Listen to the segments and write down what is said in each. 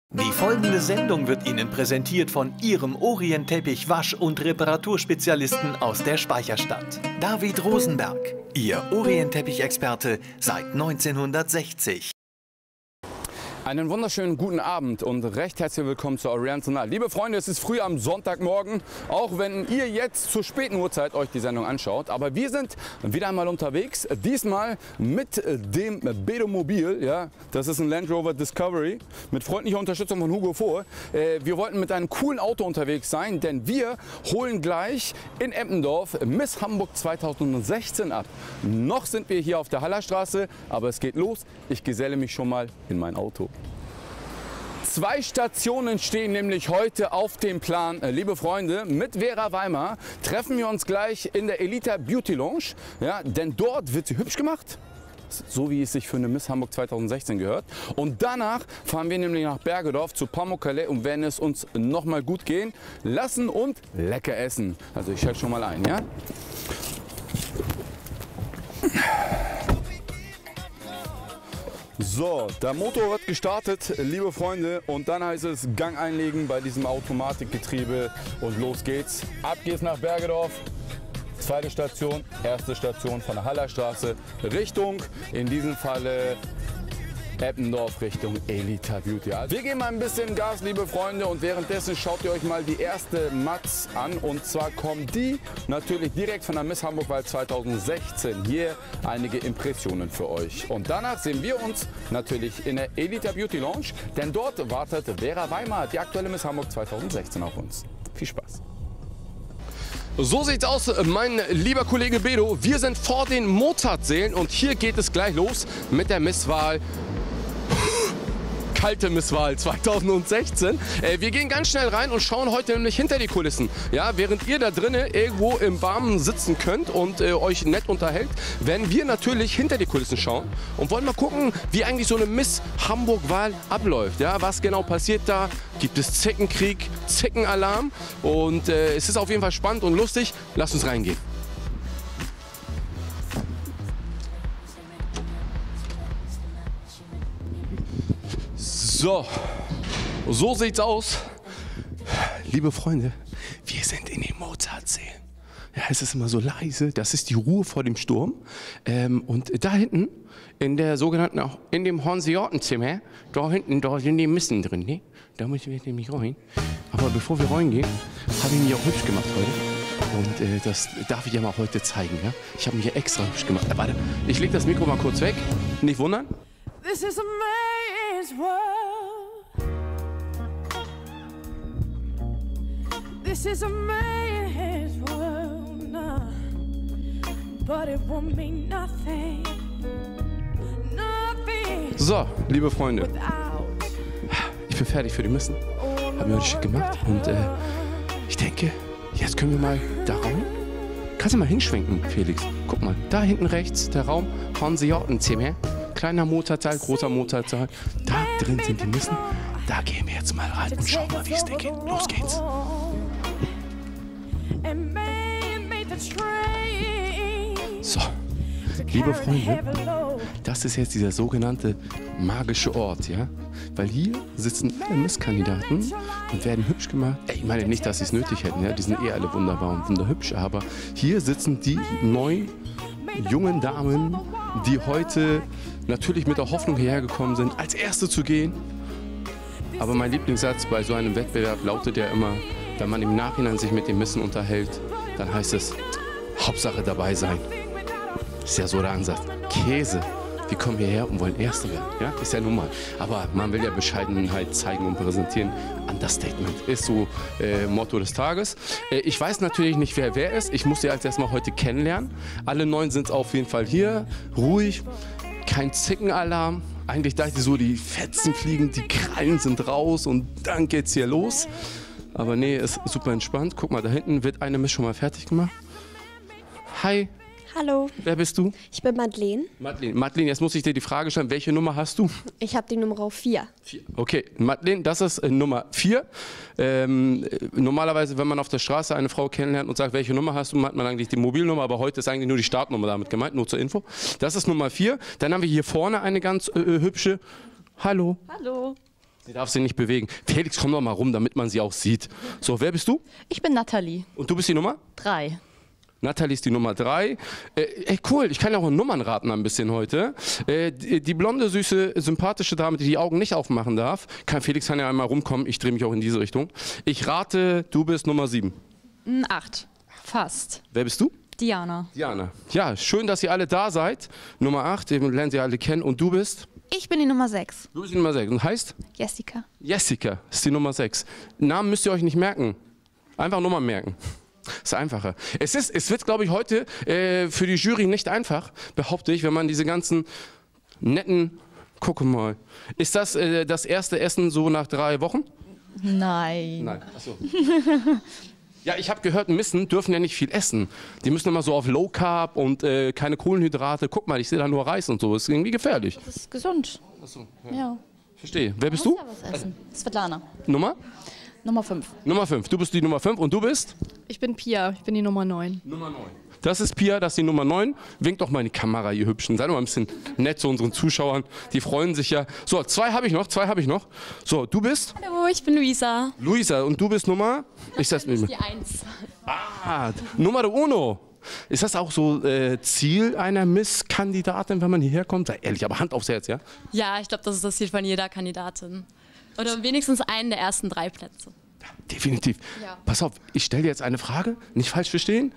Die folgende Sendung wird Ihnen präsentiert von Ihrem Orient-Teppich Wasch- und Reparaturspezialisten aus der Speicherstadt. David Rosenberg, Ihr Orient-Teppich-Experte seit 1960. Einen wunderschönen guten Abend und recht herzlich willkommen zur Oriental. Liebe Freunde, es ist früh am Sonntagmorgen, auch wenn ihr jetzt zur späten Uhrzeit euch die Sendung anschaut. Aber wir sind wieder einmal unterwegs, diesmal mit dem Bedo-Mobil. Ja, das ist ein Land Rover Discovery mit freundlicher Unterstützung von Hugo Vohe. Wir wollten mit einem coolen Auto unterwegs sein, denn wir holen gleich in Eppendorf Miss Hamburg 2016 ab. Noch sind wir hier auf der Hallerstraße, aber es geht los. Ich geselle mich schon mal in mein Auto. 2 Stationen stehen nämlich heute auf dem Plan. Liebe Freunde, mit Vera Weimar treffen wir uns gleich in der Elita Beauty Lounge. Ja, denn dort wird sie hübsch gemacht, so wie es sich für eine Miss Hamburg 2016 gehört. Und danach fahren wir nämlich nach Bergedorf zu Pamukkale und werden es uns noch mal gut gehen lassen und lecker essen. Also ich schalte schon mal ein, ja? So, der Motor wird gestartet, liebe Freunde, und dann heißt es Gang einlegen bei diesem Automatikgetriebe und los geht's. Ab geht's nach Bergedorf, zweite Station, erste Station von der Hallerstraße, Richtung, in diesem Falle Eppendorf, Richtung Elita Beauty. Wir geben mal ein bisschen Gas, liebe Freunde, und währenddessen schaut ihr euch mal die erste Matz an. Und zwar kommt die natürlich direkt von der Miss Hamburg Wahl 2016. Hier einige Impressionen für euch. Und danach sehen wir uns natürlich in der Elita Beauty Lounge, denn dort wartet Vera Weimar, die aktuelle Miss Hamburg 2016 auf uns. Viel Spaß! So sieht's aus, mein lieber Kollege Bedo. Wir sind vor den Mozartsälen und hier geht es gleich los mit der Misswahl. Kalte Misswahl 2016. Wir gehen ganz schnell rein und schauen heute nämlich hinter die Kulissen. Ja, während ihr da drinnen irgendwo im Warmen sitzen könnt und euch nett unterhält, werden wir natürlich hinter die Kulissen schauen und wollen mal gucken, wie eigentlich so eine Miss Hamburg-Wahl abläuft. Ja, was genau passiert da? Gibt es Zickenkrieg, Zickenalarm? Und es ist auf jeden Fall spannend und lustig. Lasst uns reingehen. So sieht's aus. Liebe Freunde, wir sind in den Mozartsälen. Ja, es ist immer so leise, das ist die Ruhe vor dem Sturm. Und da hinten, in der sogenannten, in dem Hanseatenzimmer, da hinten, da sind die Missen drin. Ne? Da müssen wir nämlich rein. Aber bevor wir reingehen, habe ich mich auch hübsch gemacht heute. Und das darf ich ja mal heute zeigen. Ja? Ich habe mich hier extra hübsch gemacht. Warte, ich lege das Mikro mal kurz weg. Nicht wundern. This is a man's world. This is a man's world, nah. But it won't mean nothing. Nothing. So, liebe Freunde, ich bin fertig für die Missen. Haben wir heute schick gemacht und ich denke, jetzt können wir mal da rein. Kannst du mal hinschwenken, Felix? Guck mal, da hinten rechts der Raum Hanseatenzimmer. Kleiner Motorteil, großer Motorteil. Da drin sind die Missen. Da gehen wir jetzt mal rein und schauen mal, wie es geht. Los geht's. So, liebe Freunde, das ist jetzt dieser sogenannte magische Ort, ja? Weil hier sitzen alle Misskandidaten und werden hübsch gemacht. Ich meine nicht, dass sie es nötig hätten, ja? Die sind eh alle wunderbar und wunderhübsch, aber hier sitzen die 9 jungen Damen, die heute natürlich mit der Hoffnung hierher gekommen sind, als Erste zu gehen. Aber mein Lieblingssatz bei so einem Wettbewerb lautet ja immer, wenn man im Nachhinein sich mit den Missen unterhält, dann heißt es, Hauptsache dabei sein. Ist ja so der Ansatz. Käse. Die kommen hierher und wollen Erste werden. Ja? Ist ja normal. Aber man will ja Bescheidenheit zeigen und präsentieren. Understatement ist so Motto des Tages. Ich weiß natürlich nicht, wer ist. Ich muss sie als erstmal heute kennenlernen. Alle 9 sind auf jeden Fall hier. Ruhig. Kein Zickenalarm. Eigentlich dachte ich so, die Fetzen fliegen, die Krallen sind raus und dann geht's hier los. Aber nee, ist super entspannt. Guck mal, da hinten wird eine Miss schon mal fertig gemacht. Hi. Hallo. Wer bist du? Ich bin Madeleine. Madeleine, jetzt muss ich dir die Frage stellen, welche Nummer hast du? Ich habe die Nummer 4. Okay, Madeleine, das ist Nummer 4. Normalerweise, wenn man auf der Straße eine Frau kennenlernt und sagt, welche Nummer hast du, hat man eigentlich die Mobilnummer, aber heute ist eigentlich nur die Startnummer damit gemeint, nur zur Info. Das ist Nummer 4. Dann haben wir hier vorne eine ganz hübsche. Hallo. Hallo. Sie darf sich nicht bewegen. Felix, komm doch mal rum, damit man sie auch sieht. So, wer bist du? Ich bin Nathalie. Und du bist die Nummer? 3. Nathalie ist die Nummer 3. Ey, cool, ich kann ja auch Nummern raten ein bisschen heute. Die blonde, süße, sympathische Dame, die die Augen nicht aufmachen darf. Felix kann ja einmal rumkommen, ich drehe mich auch in diese Richtung. Ich rate, du bist Nummer 7. 8. Fast. Wer bist du? Diana. Diana. Ja, schön, dass ihr alle da seid. Nummer 8, ihr lernt sie alle kennen. Und du bist? Ich bin die Nummer 6. Du bist die Nummer 6. Und heißt? Jessica. Jessica ist die Nummer 6. Namen müsst ihr euch nicht merken. Einfach Nummern merken. Ist einfacher. Es wird, glaube ich, heute für die Jury nicht einfach, behaupte ich, wenn man diese ganzen netten... Guck mal. Ist das das erste Essen so nach 3 Wochen? Nein. Nein. Achso. Ja, ich habe gehört, Missen dürfen ja nicht viel essen. Die müssen immer so auf Low Carb und keine Kohlenhydrate. Guck mal, ich sehe da nur Reis und so. Ist irgendwie gefährlich. Das ist gesund. Achso. Ja. Verstehe. Wer bist du? Ja, was essen. Svetlana. Nummer? Nummer 5. Nummer 5. Du bist die Nummer 5 und du bist? Ich bin Pia, ich bin die Nummer 9. Nummer 9. Das ist Pia, das ist die Nummer 9. Winkt doch mal in die Kamera, ihr Hübschen. Seid doch mal ein bisschen nett zu unseren Zuschauern. Die freuen sich ja. So, 2 habe ich noch. So, du bist? Hallo, ich bin Luisa. Luisa. Und du bist Nummer? Ich sag's mir. Die 1. Ah, Nummer uno. Ist das auch so Ziel einer Miss-Kandidatin, wenn man hierher kommt? Sei ehrlich, aber Hand aufs Herz, ja? Ja, ich glaube, das ist das Ziel von jeder Kandidatin. Oder wenigstens einen der ersten 3 Plätze. Definitiv. Ja. Pass auf, ich stelle dir jetzt eine Frage, nicht falsch verstehen.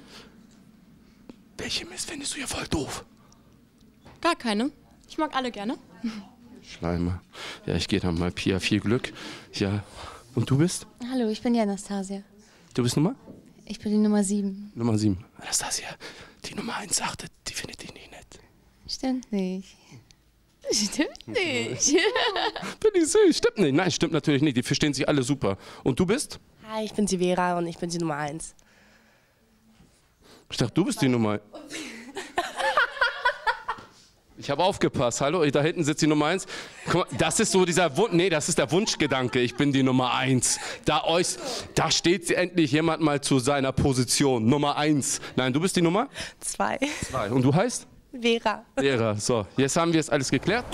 Welche Miss findest du hier voll doof? Gar keine. Ich mag alle gerne. Schleimer. Ja, ich gehe dann mal. Pia, viel Glück. Ja. Und du bist? Hallo, ich bin die Anastasia. Du bist Nummer? Ich bin die Nummer 7. Nummer 7. Anastasia, die Nummer 1 sagte, die findet dich nicht nett. Stimmt nicht. Stimmt nicht. Bin ich süß? Stimmt nicht. Nein, stimmt natürlich nicht. Die verstehen sich alle super. Und du bist? Hi, ich bin die Vera und ich bin die Nummer 1. Ich dachte, du bist die Nummer. Ich habe aufgepasst. Hallo, da hinten sitzt die Nummer 1. Guck mal, das ist so dieser Wunsch. Nee, das ist der Wunschgedanke. Ich bin die Nummer 1. Da steht endlich jemand mal zu seiner Position. Nummer 1. Nein, du bist die Nummer? 2. 2. Und du heißt? Vera. Vera. So, jetzt haben wir es alles geklärt.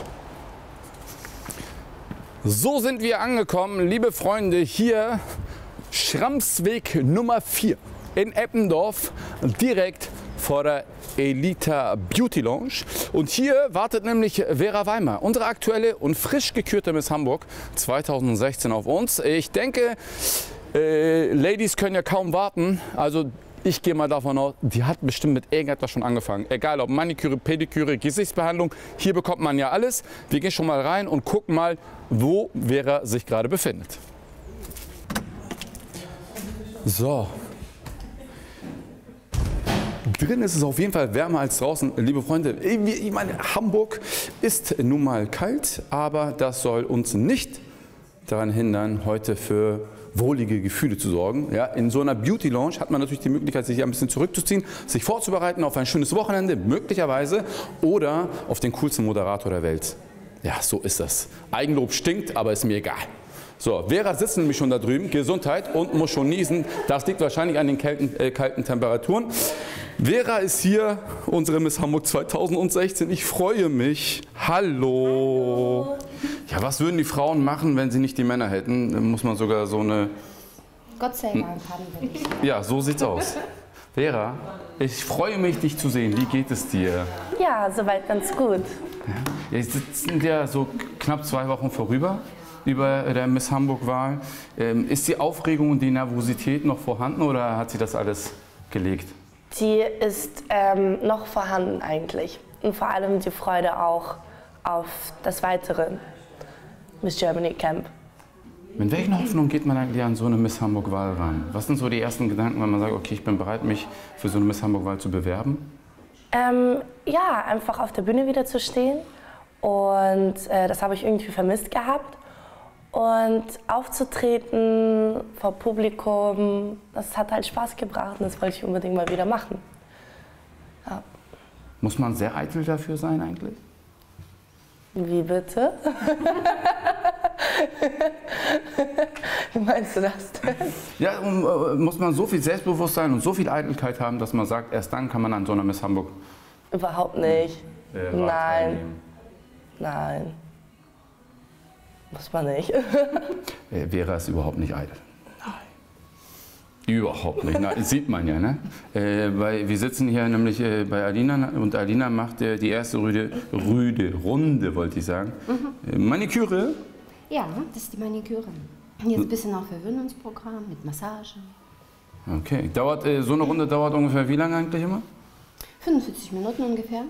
So sind wir angekommen, liebe Freunde, hier Schramsweg Nummer 4 in Eppendorf, direkt vor der Elita Beauty Lounge. Und hier wartet nämlich Vera Weimer, unsere aktuelle und frisch gekürte Miss Hamburg 2016 auf uns. Ich denke, Ladies können ja kaum warten, also ich gehe mal davon aus, die hat bestimmt mit irgendetwas schon angefangen. Egal ob Maniküre, Pediküre, Gesichtsbehandlung, hier bekommt man ja alles. Wir gehen schon mal rein und gucken mal, wo Vera sich gerade befindet. So. Drin ist es auf jeden Fall wärmer als draußen, liebe Freunde. Ich meine, Hamburg ist nun mal kalt, aber das soll uns nicht daran hindern, heute für wohlige Gefühle zu sorgen. Ja, in so einer Beauty Lounge hat man natürlich die Möglichkeit, sich ein bisschen zurückzuziehen, sich vorzubereiten auf ein schönes Wochenende, möglicherweise, oder auf den coolsten Moderator der Welt. Ja, so ist das. Eigenlob stinkt, aber ist mir egal. So, Vera sitzt nämlich schon da drüben, Gesundheit, und muss schon niesen. Das liegt wahrscheinlich an den kalten Temperaturen. Vera ist hier, unsere Miss Hamburg 2016. Ich freue mich. Hallo. Ja, was würden die Frauen machen, wenn sie nicht die Männer hätten? Dann muss man sogar so eine... Gott sei Dank haben wir dich. Ja, so sieht's aus. Vera, ich freue mich, dich zu sehen. Wie geht es dir? Ja, soweit ganz gut. Ja, jetzt sind ja so knapp 2 Wochen vorüber über der Miss Hamburg-Wahl. Ist die Aufregung und die Nervosität noch vorhanden oder hat sie das alles gelegt? Die ist noch vorhanden eigentlich. Und vor allem die Freude auch auf das weitere Miss Germany Camp. Mit welchen Hoffnungen geht man eigentlich an so eine Miss Hamburg-Wahl ran? Was sind so die ersten Gedanken, wenn man sagt, okay, ich bin bereit, mich für so eine Miss Hamburg-Wahl zu bewerben? Ja, einfach auf der Bühne wieder zu stehen. Und das habe ich irgendwie vermisst gehabt. Und aufzutreten vor Publikum, das hat halt Spaß gebracht und das wollte ich unbedingt mal wieder machen. Ja. Muss man sehr eitel dafür sein eigentlich? Wie bitte? Wie meinst du das denn? Ja, muss man so viel Selbstbewusstsein und so viel Eitelkeit haben, dass man sagt, erst dann kann man an so einer Miss Hamburg... Überhaupt nicht. Nein. Nein. Muss man nicht. Vera ist überhaupt nicht eitel. Überhaupt nicht. Na, das sieht man ja, ne? Weil wir sitzen hier nämlich bei Alina und Alina macht die erste Runde, wollte ich sagen. Maniküre? Ja, das ist die Maniküre. Jetzt ein bisschen auch Verwöhnungsprogramm mit Massage. Okay. Dauert, so eine Runde dauert ungefähr wie lange eigentlich immer? 45 Minuten ungefähr.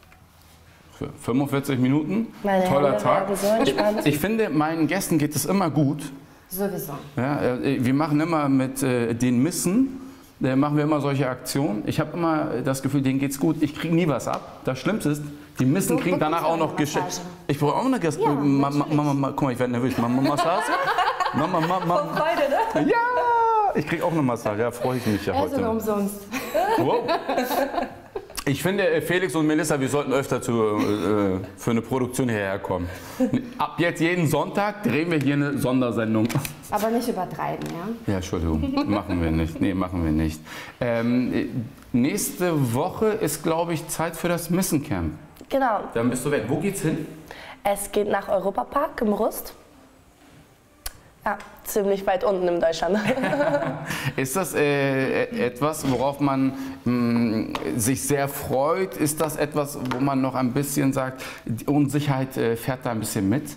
45 Minuten? Toller Tag. Ich finde, meinen Gästen geht es immer gut. Sowieso. Ja, wir machen immer mit den Missen, machen wir immer solche Aktionen. Ich habe immer das Gefühl, denen geht's gut. Ich kriege nie was ab. Das Schlimmste ist, die Missen kriegen danach auch noch geschenkt. Ich brauche auch eine Gäste. Ja, Mama, guck mal, ich werde nervös. Mama, Massage? Mama. Von Freude, ne? Ja, ich kriege auch eine Massage. Ja, freue ich mich ja heute. Also umsonst. Wow. Ich finde, Felix und Melissa, wir sollten öfter für eine Produktion hierher kommen. Ab jetzt jeden Sonntag drehen wir hier eine Sondersendung. Aber nicht übertreiben, ja? Ja, Entschuldigung, machen wir nicht. Nee, machen wir nicht. Nächste Woche ist, glaube ich, Zeit für das Missencamp. Genau. Dann bist du weg. Wo geht's hin? Es geht nach Europapark im Rust. Ja, ziemlich weit unten in Deutschland. Ist das etwas, worauf man sich sehr freut? Ist das etwas, wo man noch ein bisschen sagt, die Unsicherheit fährt da ein bisschen mit?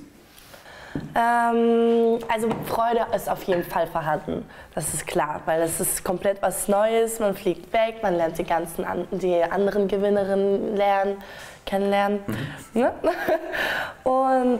Also Freude ist auf jeden Fall vorhanden, das ist klar, weil es ist komplett was Neues, man fliegt weg, man lernt die anderen Gewinnerinnen kennenlernen. Ne? Und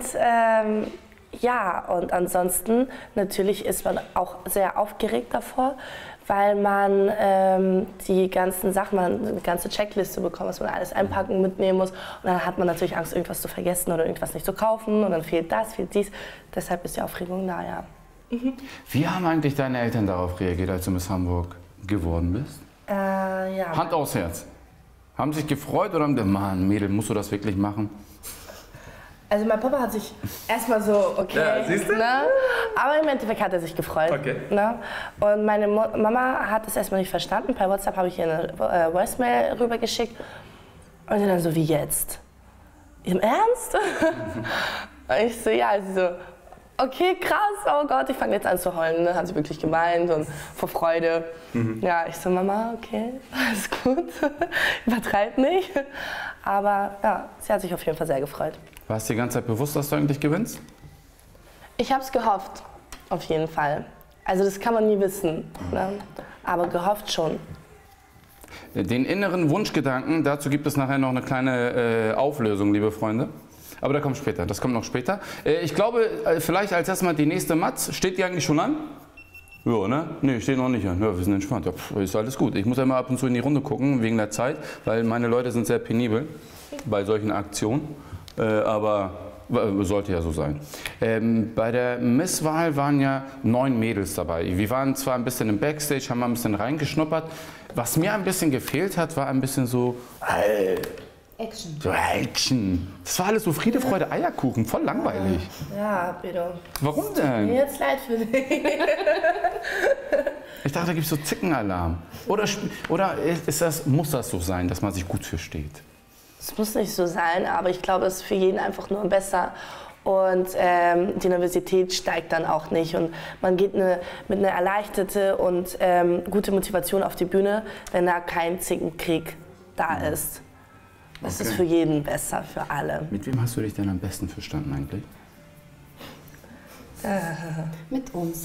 ja, und ansonsten natürlich ist man auch sehr aufgeregt davor, weil man die ganzen Sachen, eine ganze Checkliste bekommt, was man alles einpacken, mitnehmen muss. Und dann hat man natürlich Angst, irgendwas zu vergessen oder irgendwas nicht zu kaufen. Und dann fehlt das, fehlt dies. Deshalb ist die Aufregung da, ja. Wie haben eigentlich deine Eltern darauf reagiert, als du Miss Hamburg geworden bist? Ja. Hand aufs Herz. Haben sie sich gefreut oder haben gesagt, Mann, Mädel, musst du das wirklich machen? Also mein Papa hat sich erstmal so, okay, ja, siehst du? Ne? Aber im Endeffekt hat er sich gefreut. Okay. Ne? Und meine Mama hat es erstmal nicht verstanden. Per WhatsApp habe ich ihr eine Voicemail rübergeschickt. Und sie dann so, wie jetzt? Im Ernst? Und ich so, ja, sie so, okay, krass, oh Gott, ich fange jetzt an zu heulen. Ne? Hat sie wirklich gemeint und vor Freude. Ja, ich so, Mama, okay, alles gut, übertreib nicht. Aber ja, sie hat sich auf jeden Fall sehr gefreut. Warst du die ganze Zeit bewusst, dass du eigentlich gewinnst? Ich habe es gehofft, auf jeden Fall. Also das kann man nie wissen, ne? Aber gehofft schon. Den inneren Wunschgedanken, dazu gibt es nachher noch eine kleine Auflösung, liebe Freunde. Aber das kommt später, das kommt noch später. Ich glaube, vielleicht als erstmal die nächste Matz. Steht die eigentlich schon an? Ja, ne? Nee, steht noch nicht an. Ja, wir sind entspannt. Ja, ist alles gut. Ich muss immer ab und zu in die Runde gucken, wegen der Zeit, weil meine Leute sind sehr penibel bei solchen Aktionen. Aber sollte ja so sein. Bei der Misswahl waren ja 9 Mädels dabei. Wir waren zwar ein bisschen im Backstage, haben mal ein bisschen reingeschnuppert. Was mir ein bisschen gefehlt hat, war ein bisschen so Action. So Action. Das war alles so Friede, Freude, Eierkuchen. Voll langweilig. Ja, bitte. Warum denn? Mir jetzt leid für dich. Ich dachte, da gibt es so Zickenalarm. Oder muss das so sein, dass man sich gut versteht? Es muss nicht so sein, aber ich glaube, es ist für jeden einfach nur besser. Und die Nervosität steigt dann auch nicht. Und man geht mit einer erleichterte und gute Motivation auf die Bühne, wenn da kein Zickenkrieg da ist. Das ist für jeden besser, für alle. Mit wem hast du dich denn am besten verstanden eigentlich? Mit uns.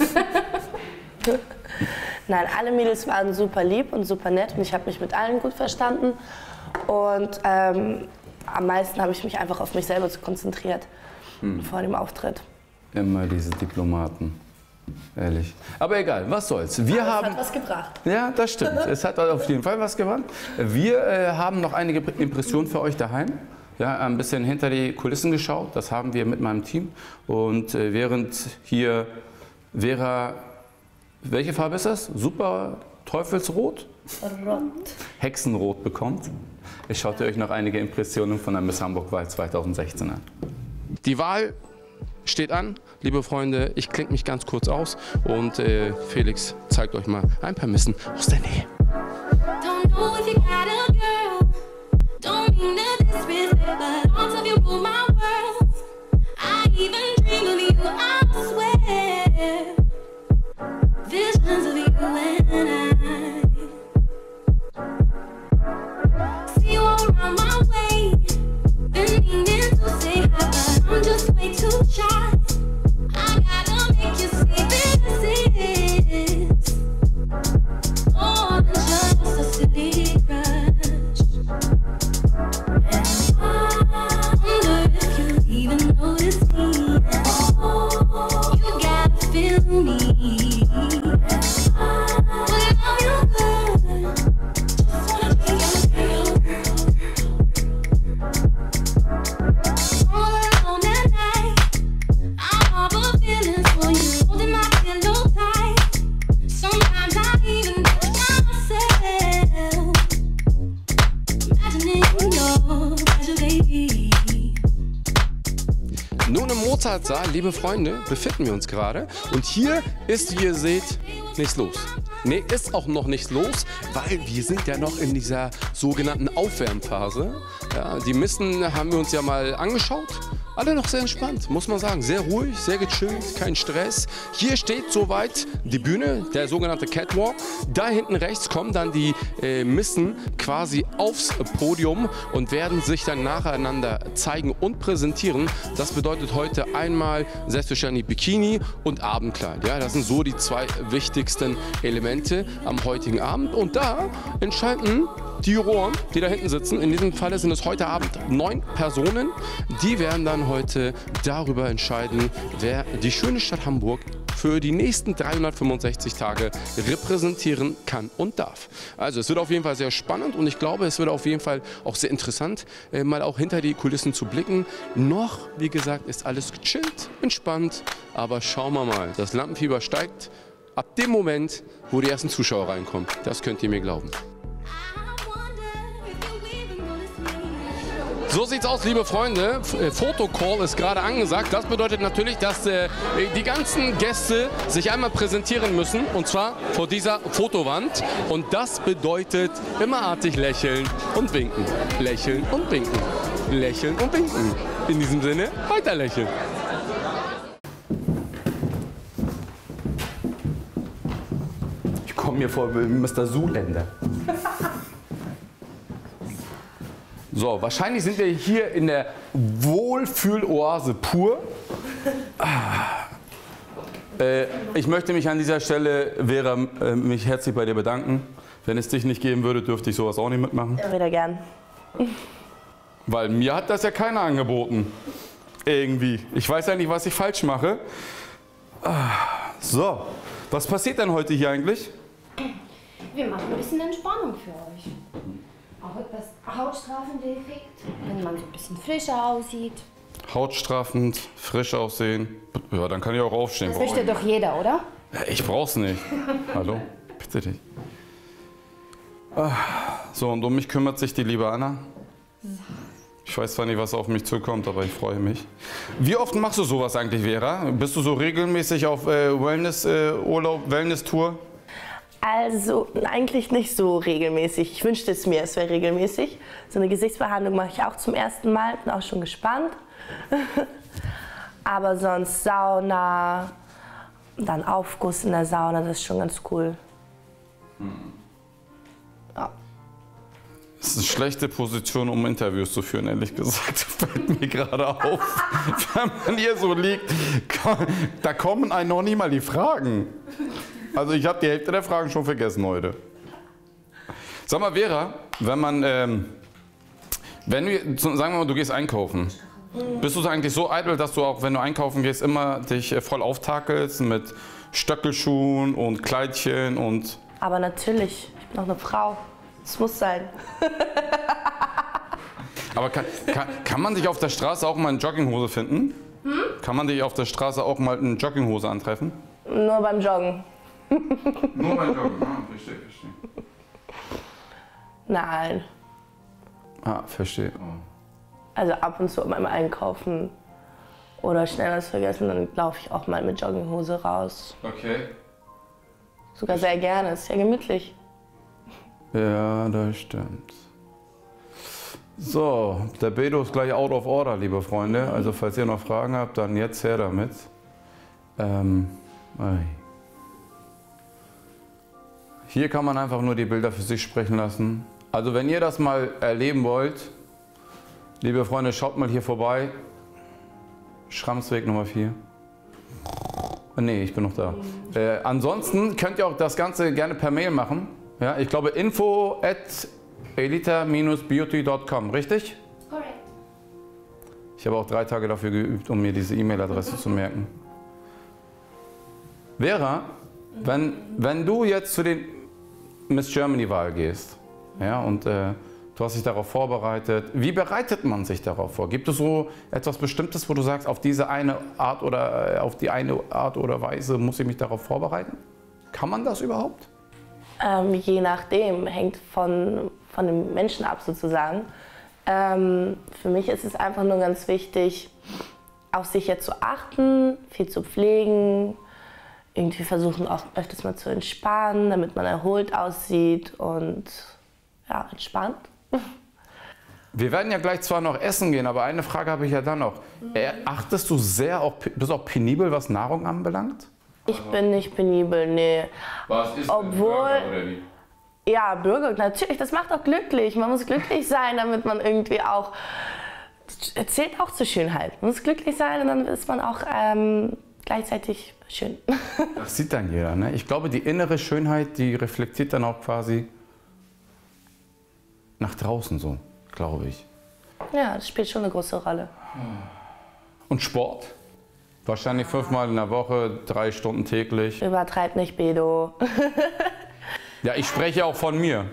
Nein, alle Mädels waren super lieb und super nett und ich habe mich mit allen gut verstanden. Und am meisten habe ich mich einfach auf mich selber konzentriert vor dem Auftritt. Immer diese Diplomaten, ehrlich. Aber egal, was soll's. Es hat was gebracht. Ja, das stimmt. Es hat auf jeden Fall was gebracht. Wir haben noch einige Impressionen für euch daheim. Ja, ein bisschen hinter die Kulissen geschaut. Das haben wir mit meinem Team. Und während hier Vera, welche Farbe ist das? Super Teufelsrot? Rot. Hexenrot bekommt. Schaut ihr euch noch einige Impressionen von der Miss Hamburg-Wahl 2016 an. Die Wahl steht an, liebe Freunde. Ich klinge mich ganz kurz aus und Felix zeigt euch mal ein paar Missen aus der Nähe. Don't mean to disrespect, but all of you rule my world. I even dream I swear. Visions of you and I. See you all around my way. Been meaning to say hi, but I'm just way too shy. I gotta make you see this is more than just a silly crush. And I wonder if you even notice me. You gotta feel me. Without you good, just wanna be your girl. All alone at night, I harbor feelings for you, holding my pillow tight. Sometimes I even catch myself imagining your pleasure, baby. Nun im Mozartsaal, liebe Freunde, befinden wir uns gerade. Und hier ist, wie ihr seht, nichts los. Nee, ist auch noch nichts los, weil wir sind ja noch in dieser sogenannten Aufwärmphase. Ja, die Missen haben wir uns ja mal angeschaut. Alle noch sehr entspannt, muss man sagen. Sehr ruhig, sehr gechillt, kein Stress. Hier steht soweit die Bühne, der sogenannte Catwalk. Da hinten rechts kommen dann die Missen quasi aufs Podium und werden sich dann nacheinander zeigen und präsentieren. Das bedeutet heute einmal selbstverständlich Bikini und Abendkleid. Ja, das sind so die zwei wichtigsten Elemente am heutigen Abend. Und da entscheiden die Juroren, die da hinten sitzen, in diesem Falle sind es heute Abend 9 Personen, die werden dann heute darüber entscheiden, wer die schöne Stadt Hamburg für die nächsten 365 Tage repräsentieren kann und darf. Also es wird auf jeden Fall sehr spannend und ich glaube, es wird auf jeden Fall auch sehr interessant, mal auch hinter die Kulissen zu blicken. Noch, wie gesagt, ist alles gechillt, entspannt, aber schauen wir mal, das Lampenfieber steigt ab dem Moment, wo die ersten Zuschauer reinkommen. Das könnt ihr mir glauben. So sieht's aus, liebe Freunde. Fotocall ist gerade angesagt. Das bedeutet natürlich, dass die ganzen Gäste sich einmal präsentieren müssen. Und zwar vor dieser Fotowand. Und das bedeutet immer artig lächeln und winken. Lächeln und winken. Lächeln und winken. In diesem Sinne, weiter lächeln. Ich komme mir vor wie Mr. Zoolander. So, wahrscheinlich sind wir hier in der Wohlfühloase pur. Ich möchte mich an dieser Stelle, Vera, mich herzlich bei dir bedanken. Wenn es dich nicht geben würde, dürfte ich sowas auch nicht mitmachen. Ja, wieder gern. Weil mir hat das ja keiner angeboten. Irgendwie. Ich weiß ja nicht, was ich falsch mache. So, was passiert denn heute hier eigentlich? Wir machen ein bisschen Entspannung für euch. Auch etwas hautstrafender Effekt, wenn man so ein bisschen frischer aussieht. Hautstrafend, frisch aussehen. Ja, dann kann ich auch aufstehen. Das möchte doch jeder, oder? Ja, ich brauch's nicht. Hallo? Bitte dich. So, und um mich kümmert sich die liebe Anna. Ich weiß zwar nicht, was auf mich zukommt, aber ich freue mich. Wie oft machst du sowas eigentlich, Vera? Bist du so regelmäßig auf Wellness-Urlaub, Wellness-Tour? Also eigentlich nicht so regelmäßig. Ich wünschte es mir, es wäre regelmäßig. So eine Gesichtsbehandlung mache ich auch zum ersten Mal, bin auch schon gespannt. Aber sonst Sauna, dann Aufguss in der Sauna, das ist schon ganz cool. Ja. Das ist eine schlechte Position, um Interviews zu führen, ehrlich gesagt. Fällt mir gerade auf. Wenn man hier so liegt, da kommen einem noch nie mal die Fragen. Also ich habe die Hälfte der Fragen schon vergessen heute. Sag mal, Vera, wenn du, sagen wir mal, du gehst einkaufen. Bist du eigentlich so eitel, dass du auch, wenn du einkaufen gehst, immer dich voll auftakelst mit Stöckelschuhen und Kleidchen und... Aber natürlich, ich bin noch eine Frau. Das muss sein. Aber kann man dich auf der Straße auch mal in Jogginghose finden? Kann man dich auf der Straße auch mal in Jogginghose antreffen? Nur beim Joggen. Nur beim Joggen, verstehe. Nein. Verstehe. Also ab und zu beim Einkaufen oder schnell was vergessen, dann laufe ich auch mal mit Jogginghose raus. Okay. Sogar sehr gerne, ist ja gemütlich. Ja, das stimmt. So, der Bedo ist gleich out of order, liebe Freunde. Also falls ihr noch Fragen habt, dann jetzt her damit. Hier kann man einfach nur die Bilder für sich sprechen lassen. Also wenn ihr das mal erleben wollt, liebe Freunde, schaut mal hier vorbei. Schramsweg Nummer 4. Nee, ich bin noch da. Ansonsten könnt ihr auch das Ganze gerne per Mail machen. Ja, ich glaube info@elita-beauty.com, richtig? Korrekt. Ich habe auch 3 Tage dafür geübt, um mir diese E-Mail-Adresse zu merken. Vera, wenn du jetzt zu den Miss Germany-Wahl gehst, ja, und du hast dich darauf vorbereitet, wie bereitet man sich darauf vor? Gibt es so etwas Bestimmtes, wo du sagst, auf diese eine Art oder auf die eine Art oder Weise muss ich mich darauf vorbereiten? Kann man das überhaupt? Je nachdem, hängt von dem Menschen ab sozusagen. Für mich ist es einfach nur ganz wichtig, auf sich jetzt zu achten, viel zu pflegen, irgendwie versuchen auch öfters mal zu entspannen, damit man erholt aussieht und ja, entspannt. Wir werden ja gleich zwar noch essen gehen, aber eine Frage habe ich ja dann noch. Achtest du sehr auch, bist du auch penibel, was Nahrung anbelangt? Ich bin nicht penibel, nee. Was ist Obwohl, Burger oder wie? Ja, Burger, natürlich, das macht auch glücklich. Man muss glücklich sein, damit man irgendwie auch, zählt auch zur Schönheit. Man muss glücklich sein und dann ist man auch gleichzeitig schön. Das sieht dann jeder, ne? Ich glaube, die innere Schönheit, die reflektiert dann auch quasi nach draußen so, glaube ich. Ja, das spielt schon eine große Rolle. Und Sport? Wahrscheinlich 5-mal in der Woche, 3 Stunden täglich. Übertreib nicht, Bedo. Ja, ich spreche auch von mir.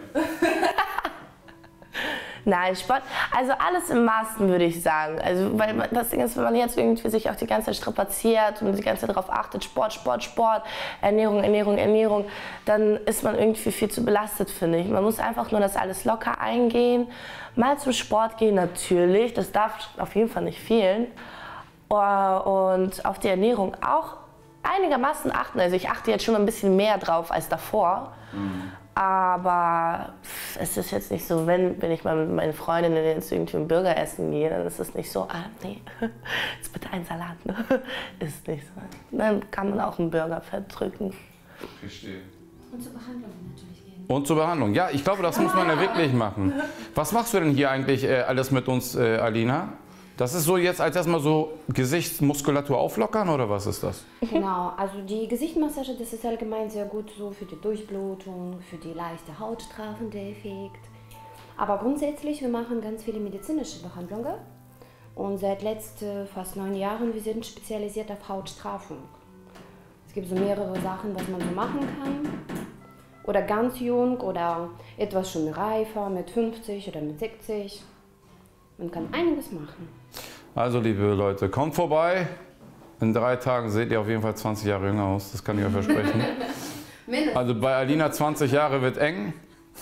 Nein, Sport, also alles im Maßen würde ich sagen. Also, weil das Ding ist, wenn man jetzt irgendwie sich auch die ganze Zeit strapaziert und die ganze Zeit darauf achtet, Sport, Sport, Sport, Ernährung, Ernährung, Ernährung, dann ist man irgendwie viel zu belastet, finde ich. Man muss einfach nur das alles locker eingehen. Mal zum Sport gehen natürlich, das darf auf jeden Fall nicht fehlen. Und auf die Ernährung auch einigermaßen achten. Also ich achte jetzt schon ein bisschen mehr drauf als davor. Aber es ist jetzt nicht so, wenn ich mal mit meinen Freundinnen jetzt irgendwie ein Burger essen gehe, dann ist es nicht so, nee, jetzt bitte ein Salat, ne? Ist nicht so. Dann kann man auch einen Burger verdrücken. Verstehe. Und zur Behandlung natürlich gehen. Und zur Behandlung. Ja, ich glaube, das muss man ja wirklich machen. Was machst du denn hier eigentlich alles mit uns, Alina? Das ist so jetzt als erstmal so Gesichtsmuskulatur auflockern oder was ist das? Genau, also die Gesichtsmassage, das ist allgemein sehr gut so für die Durchblutung, für die leichte hautstrafende Effekt. Aber grundsätzlich, wir machen ganz viele medizinische Behandlungen und seit fast 9 Jahren, wir sind spezialisiert auf Hautstrafung. Es gibt so mehrere Sachen, was man so machen kann. Oder ganz jung oder etwas schon reifer mit 50 oder mit 60. Man kann einiges machen. Also liebe Leute, kommt vorbei. In 3 Tagen seht ihr auf jeden Fall 20 Jahre jünger aus, das kann ich euch versprechen. Also bei Alina 20 Jahre wird eng.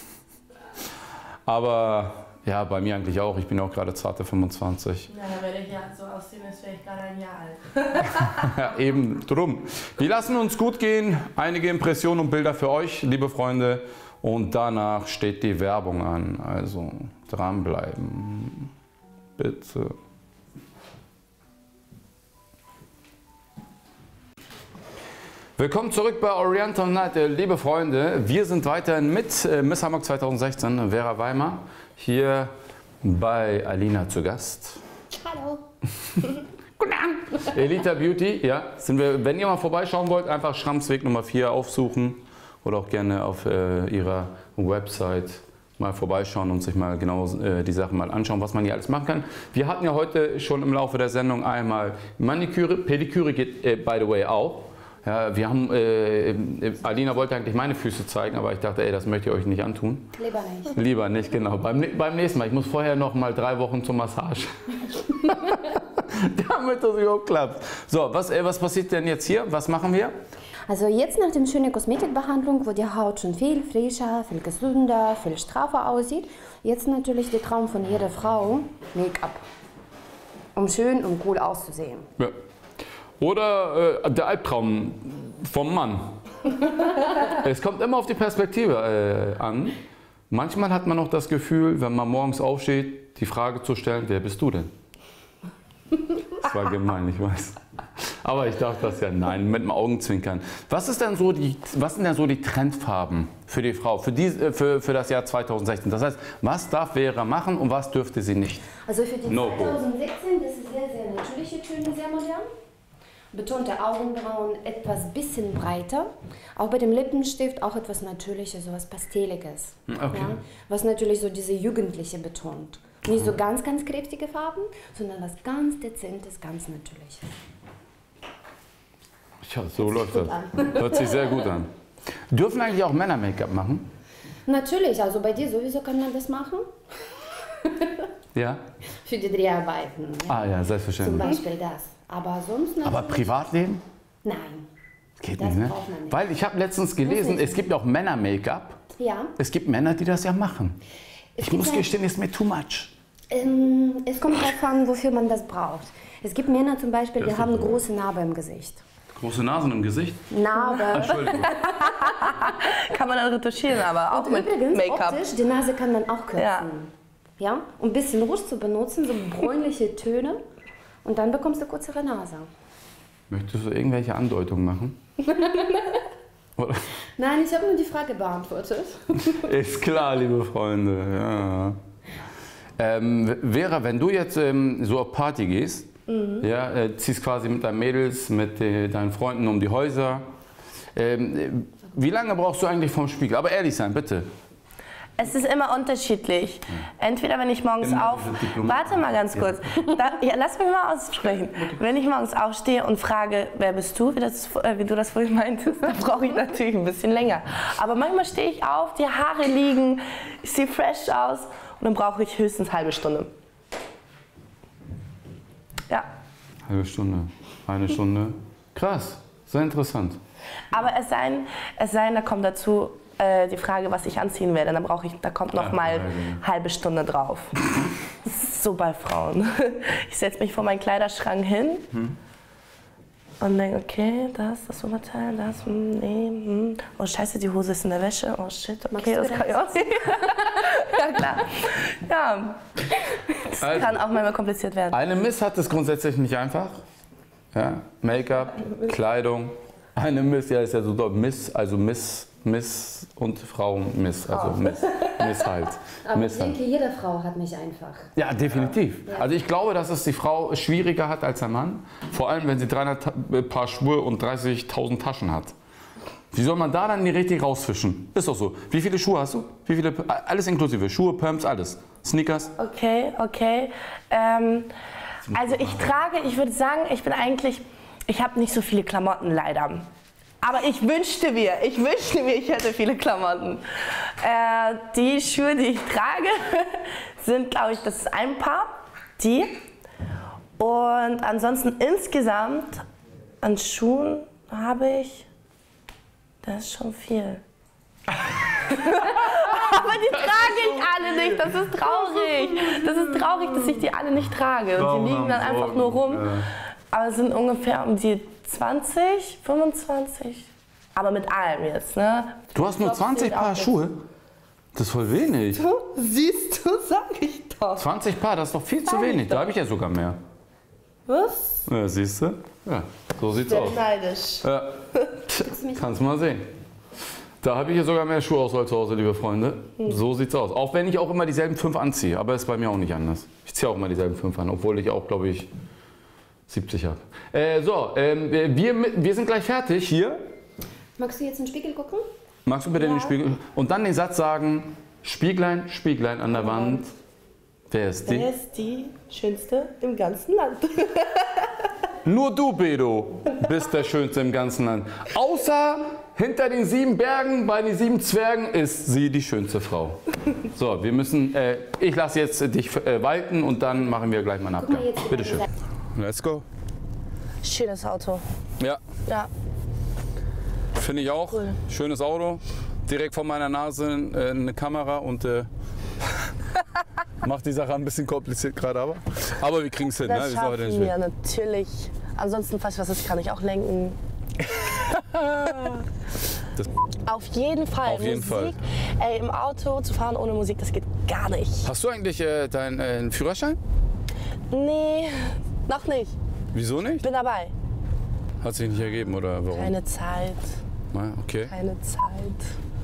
Aber ja, bei mir eigentlich auch. Ich bin auch gerade zarte 25. Ja, dann werde ich ja so aussehen, als wäre ich gerade ein Jahr alt. Ja, eben drum. Wir lassen uns gut gehen. Einige Impressionen und Bilder für euch, liebe Freunde. Und danach steht die Werbung an. Also dranbleiben. Bitte. Willkommen zurück bei Oriental Night, liebe Freunde. Wir sind weiterhin mit Miss Hamburg 2016, Vera Weimar, hier bei Alina zu Gast. Hallo. Guten Abend. Elita Beauty, ja, sind wir, wenn ihr mal vorbeischauen wollt, einfach Schramsweg Nummer 4 aufsuchen oder auch gerne auf ihrer Website mal vorbeischauen und sich mal genau die Sachen mal anschauen, was man hier alles machen kann. Wir hatten ja heute schon im Laufe der Sendung einmal Maniküre, Pediküre geht by the way auch. Ja, wir haben, Alina wollte eigentlich meine Füße zeigen, aber ich dachte, ey, das möchte ich euch nicht antun. Lieber nicht. Lieber nicht, genau. Beim nächsten Mal. Ich muss vorher noch mal 3 Wochen zur Massage. Damit das überhaupt klappt. So, was passiert denn jetzt hier? Was machen wir? Also jetzt nach der schönen Kosmetikbehandlung, wo die Haut schon viel frischer, viel gesünder, viel straffer aussieht, jetzt natürlich der Traum von jeder Frau, Make-up. Um schön und cool auszusehen. Ja. Oder der Albtraum vom Mann. Es kommt immer auf die Perspektive an. Manchmal hat man auch das Gefühl, wenn man morgens aufsteht, die Frage zu stellen, wer bist du denn? Das war gemein, ich weiß. Aber ich dachte das ja, nein, mit dem Augenzwinkern. Was sind denn so die Trendfarben für die Frau, für das Jahr 2016? Das heißt, was darf Vera machen und was dürfte sie nicht? Also für die No 2016, das ist sehr, sehr natürliche Töne, sehr modern. Betonte Augenbrauen, etwas bisschen breiter. Auch bei dem Lippenstift auch etwas Natürliches, so was Pasteliges. Okay. Ja? Was natürlich so diese Jugendliche betont. Nicht so ganz, ganz kräftige Farben, sondern was ganz Dezentes, ganz Natürliches. Ja, so läuft das. Hört sich sehr gut an. Dürfen eigentlich auch Männer Make-up machen? Natürlich, also bei dir sowieso kann man das machen. Ja? Für die Dreharbeiten. Ja. Ah ja, Zum selbstverständlich. Beispiel das. Aber sonst Aber natürlich- Privatleben? Nein. Geht Das nicht, ne? braucht man nicht. Weil ich habe letztens gelesen, nicht. es gibt auch Männer-Make-up. Ja. Es gibt Männer, die das ja machen. Ich gibt muss ja- gestehen, ist mir too much. Es kommt darauf an, wofür man das braucht. Es gibt Männer zum Beispiel, die haben eine große Narbe im Gesicht. Große Nasen im Gesicht? Narbe. Entschuldigung. Kann man dann retuschieren, aber auch Und mit übrigens, Make-up. optisch, die Nase kann man auch kürzen. Ja. Ja. Um ein bisschen Rouge zu benutzen, so bräunliche Töne. Und dann bekommst du eine kürzere Nase. Möchtest du irgendwelche Andeutungen machen? Oder? Nein, ich habe nur die Frage beantwortet. Ist klar, liebe Freunde. Ja. Vera, wenn du jetzt so auf Party gehst, ja, ziehst quasi mit deinen Mädels, mit deinen Freunden um die Häuser, wie lange brauchst du eigentlich vom Spiegel? Aber ehrlich sein, bitte. Es ist immer unterschiedlich. Entweder wenn ich morgens Wir sind Diplomaten. Warte mal ganz kurz. Ja, lass mich mal aussprechen. Wenn ich morgens aufstehe und frage, wer bist du, wie du das vorhin meintest, dann brauche ich natürlich ein bisschen länger. Aber manchmal stehe ich auf, die Haare liegen, ich sehe fresh aus und dann brauche ich höchstens eine halbe Stunde. Ja. Halbe Stunde, eine Stunde. Krass, sehr interessant. Aber es sei denn, da kommt dazu die Frage, was ich anziehen werde. Dann da kommt noch mal genau. halbe Stunde drauf. Das ist so bei Frauen. Ich setze mich vor meinen Kleiderschrank hin und denke, okay, das Oberteil, das, nee, oh scheiße, die Hose ist in der Wäsche, oh shit, okay, das kann ich auch sehen. Ja, klar. Ja, das Also, kann auch manchmal kompliziert werden. eine Miss hat es grundsätzlich nicht einfach. Ja? Make-up, Kleidung. Eine Miss, ja, ist ja so dort Miss, also Miss und Frauen Miss, also Miss halt. Aber Miss ich halt. denke, jede Frau hat nicht einfach. Ja, definitiv. Also ich glaube, dass es die Frau schwieriger hat als der Mann. Vor allem, wenn sie 300 Paar Schuhe und 30.000 Taschen hat. Wie soll man da dann die richtig rausfischen? Ist doch so. Wie viele Schuhe hast du? Wie viele? Alles inklusive. Schuhe, Pumps, alles. Sneakers? Okay. Also ich würde sagen, ich habe nicht so viele Klamotten leider. Aber ich wünschte mir, ich hätte viele Klamotten. Die Schuhe, die ich trage, sind, glaube ich, das ist ein Paar. Die. Und ansonsten insgesamt an Schuhen habe ich, das ist schon viel. Aber die trage ich alle nicht, das ist traurig. Das ist traurig, dass ich die alle nicht trage. Und die liegen dann einfach nur rum. Aber es sind ungefähr um die 20, 25. Aber mit allem jetzt, ne? Du hast nur 20 Paar Schuhe? Das ist voll wenig. Siehst du, sag ich doch. 20 Paar, das ist doch viel zu wenig. Da habe ich ja sogar mehr. Was? Ja, siehst du? Ja, so sieht's Sehr aus. neidisch. Ja. Kannst mal sehen. Da habe ich ja sogar mehr Schuhauswahl zu Hause, liebe Freunde. So sieht's aus. Auch wenn ich auch immer dieselben 5 anziehe. Aber ist bei mir auch nicht anders. Ich ziehe auch immer dieselben 5 an, obwohl ich auch, glaube ich, 70 habe. Wir sind gleich fertig hier. Magst du jetzt in den Spiegel gucken? Magst du bitte in den Spiegel? Und dann den Satz sagen, Spieglein, Spieglein an der Wand. Wer ist die? Wer ist die schönste im ganzen Land? Nur du, Bedo, bist der Schönste im ganzen Land. Außer hinter den 7 Bergen, bei den 7 Zwergen, ist sie die schönste Frau. So, wir müssen, ich lasse jetzt dich walten und dann machen wir gleich mal einen Abgang. Bitte schön. Let's go. Schönes Auto. Ja, Ja. finde ich auch. Cool. Schönes Auto. Direkt vor meiner Nase eine Kamera und macht die Sache ein bisschen kompliziert gerade, aber wir kriegen es hin. Das Ne? Wir sind heute schaffen nicht wir natürlich. Ansonsten, falls was ist, kann ich auch lenken. Das- Auf jeden Fall. Auf jeden Musik, ey, im Auto zu fahren ohne Musik, das geht gar nicht. Hast du eigentlich deinen Führerschein? Nee, noch nicht. Wieso nicht? Bin dabei. Hat sich nicht ergeben, oder warum? Keine Zeit. Na, okay. Keine Zeit.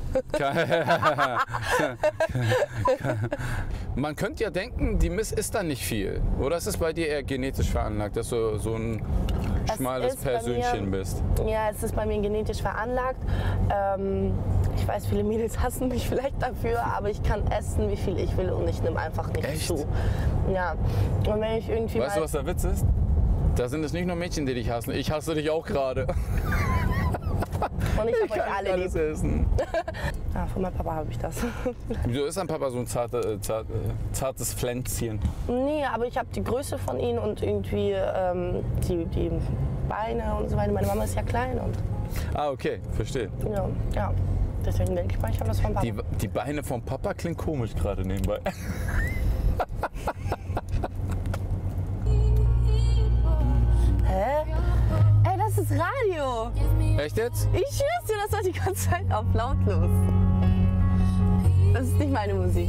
Man könnte ja denken, die Miss ist da nicht viel. Oder ist es bei dir eher genetisch veranlagt, dass du so ein schmales Persönchen bist? Ja, es ist bei mir genetisch veranlagt. Ich weiß, viele Mädels hassen mich vielleicht dafür, aber ich kann essen, wie viel ich will und ich nehme einfach nicht zu. Ja. Und wenn ich irgendwie weißt du, was der Witz ist? Da sind es nicht nur Mädchen, die dich hassen. Ich hasse dich auch gerade. Und ich habe euch alle lieb. Alles essen. Ja, von meinem Papa habe ich das. Wieso ist dein Papa so ein zartes Pflänzchen? Nee, aber ich habe die Größe von ihm und irgendwie die Beine und so weiter. Meine Mama ist ja klein und. Ah, okay, verstehe. Ja. Deswegen denke ich mal, ich habe das von Papa. Die Beine vom Papa klingt komisch gerade nebenbei. Hä? Ey, das ist Radio. Echt jetzt? Ich schwör's dir, das war die ganze Zeit auf lautlos. Das ist nicht meine Musik.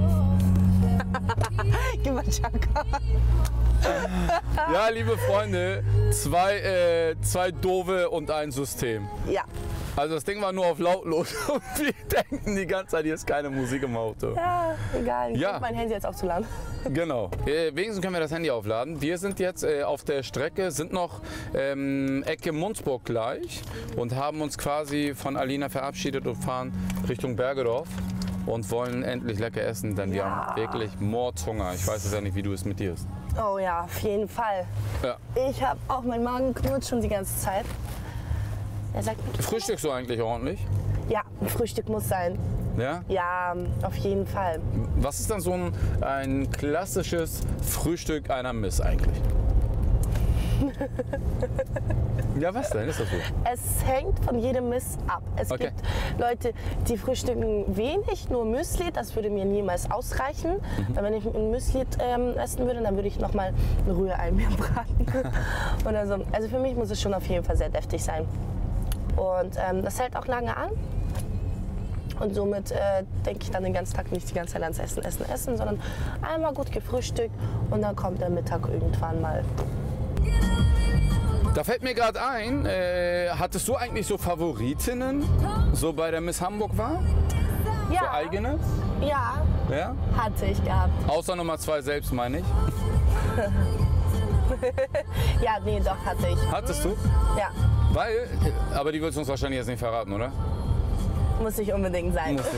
Gib mal Chaka. Ja, liebe Freunde, zwei Doofe und ein System. Ja. Also das Ding war nur auf lautlos und wir denken die ganze Zeit, hier ist keine Musik im Auto. Ja, egal. Ich Ja. versuche mein Handy jetzt aufzuladen. Genau. Wenigstens können wir das Handy aufladen. Wir sind jetzt auf der Strecke, sind noch Ecke Munzburg gleich und haben uns quasi von Alina verabschiedet und fahren Richtung Bergedorf und wollen endlich lecker essen, denn wir haben wirklich Mordshunger. Ich weiß es ja nicht, wie du es mit dir ist. Oh ja, auf jeden Fall. Ja. Ich habe auch meinen Magen knurrt schon die ganze Zeit. Er sagt, Frühstückst du eigentlich ordentlich? ja, ein Frühstück muss sein. Ja? Ja, auf jeden Fall. Was ist dann so ein klassisches Frühstück einer Miss eigentlich? Ja, was denn? Ist das so? Es hängt von jedem Miss ab. Es Okay. gibt Leute, die frühstücken wenig, nur Müsli. Das würde mir niemals ausreichen. Weil wenn ich ein Müsli essen würde, dann würde ich noch mal ein Rührei mir braten. Oder so. Also für mich muss es schon auf jeden Fall sehr deftig sein. Und das hält auch lange an. Und somit denke ich dann den ganzen Tag nicht die ganze Zeit ans Essen, sondern einmal gut gefrühstückt und dann kommt der Mittag irgendwann mal. Da fällt mir gerade ein, hattest du eigentlich so Favoritinnen, so bei der Miss Hamburg war? Ja, So eigene? ja, Ja? hatte ich gehabt. Außer Nummer 2 selbst, meine ich. Ja, nee, doch, hatte ich. Hattest du? Ja, Weil, aber die willst du uns wahrscheinlich jetzt nicht verraten, oder? muss nicht unbedingt sein. Muss nicht.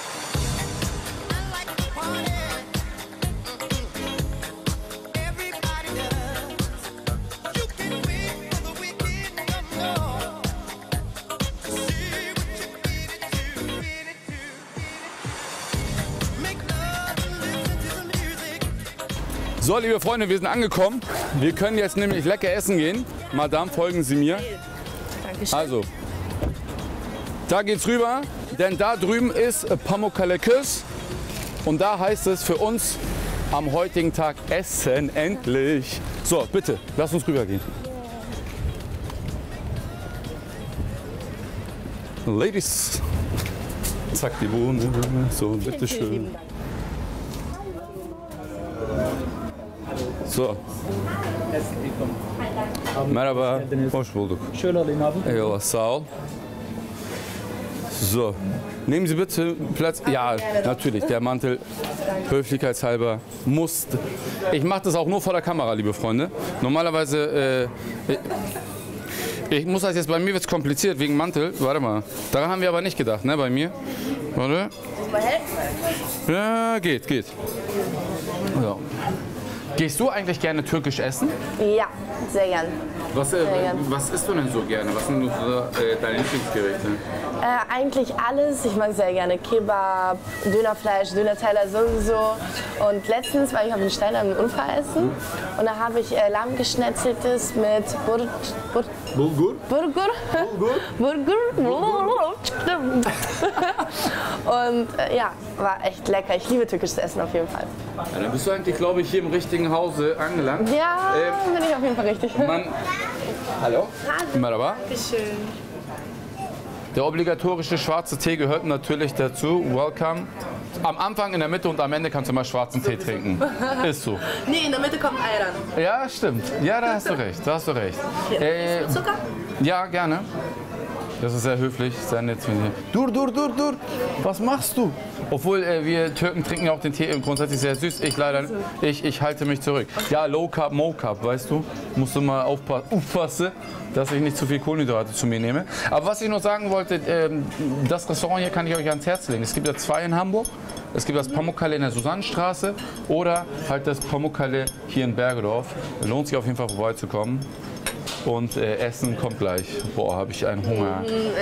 So, liebe Freunde, wir sind angekommen. Wir können jetzt nämlich lecker essen gehen. Madame, folgen Sie mir. Dankeschön. Also, da geht's rüber, denn da drüben ist Pamukkalekös und da heißt es für uns am heutigen Tag Essen endlich. So, bitte, lass uns rüber gehen. Ladies, zack die Bohne, so bitteschön. So. Merhaba, hoş bulduk. Şöyle alayım abi. Eyvallah, sağ ol. So, nehmen Sie bitte Platz. Ja, natürlich, der Mantel, höflichkeitshalber, muss. Ich mache das auch nur vor der Kamera, liebe Freunde. Normalerweise, ich muss das jetzt, bei mir wird es kompliziert wegen Mantel. Warte mal, daran haben wir aber nicht gedacht, ne, bei mir. Warte. Ja, geht. So. Gehst du eigentlich gerne türkisch essen? Ja, sehr gern. Was isst du denn so gerne? Was sind so, deine Lieblingsgerichte? Eigentlich alles. Ich mag sehr gerne Kebab, Dönerfleisch, Dönerteller sowieso. Und letztens war ich auf dem Stein einen Unfall essen und da habe ich Lammgeschnetzeltes mit Bulgur? Und ja, war echt lecker. Ich liebe türkisches Essen auf jeden Fall. Ja, dann bist du eigentlich, glaube ich, hier im richtigen Hause angelangt. Ja, bin ich auf jeden Fall richtig. Hallo? Merhaba. Dankeschön. Der obligatorische schwarze Tee gehört natürlich dazu. Welcome. Am Anfang, in der Mitte und am Ende kannst du mal schwarzen Tee trinken. Ist so. Nee, in der Mitte kommt Ayran. Ja, stimmt. Ja, da hast du recht. Da hast du recht. Zucker? Ja, gerne. Das ist sehr höflich, sehr nett. Dur. Was machst du? Obwohl wir Türken trinken ja auch den Tee grundsätzlich sehr süß. Ich leider nicht. Ich halte mich zurück. Ja, Low Carb, Mo Carb, weißt du? Musst du mal aufpassen, dass ich nicht zu viel Kohlenhydrate zu mir nehme. Aber was ich noch sagen wollte, das Restaurant hier kann ich euch ans Herz legen. Es gibt ja 2 in Hamburg. Es gibt das Pamukkale in der Susannenstraße oder halt das Pamukkale hier in Bergedorf. Lohnt sich auf jeden Fall vorbeizukommen. Und Essen kommt gleich. Boah, habe ich einen Hunger.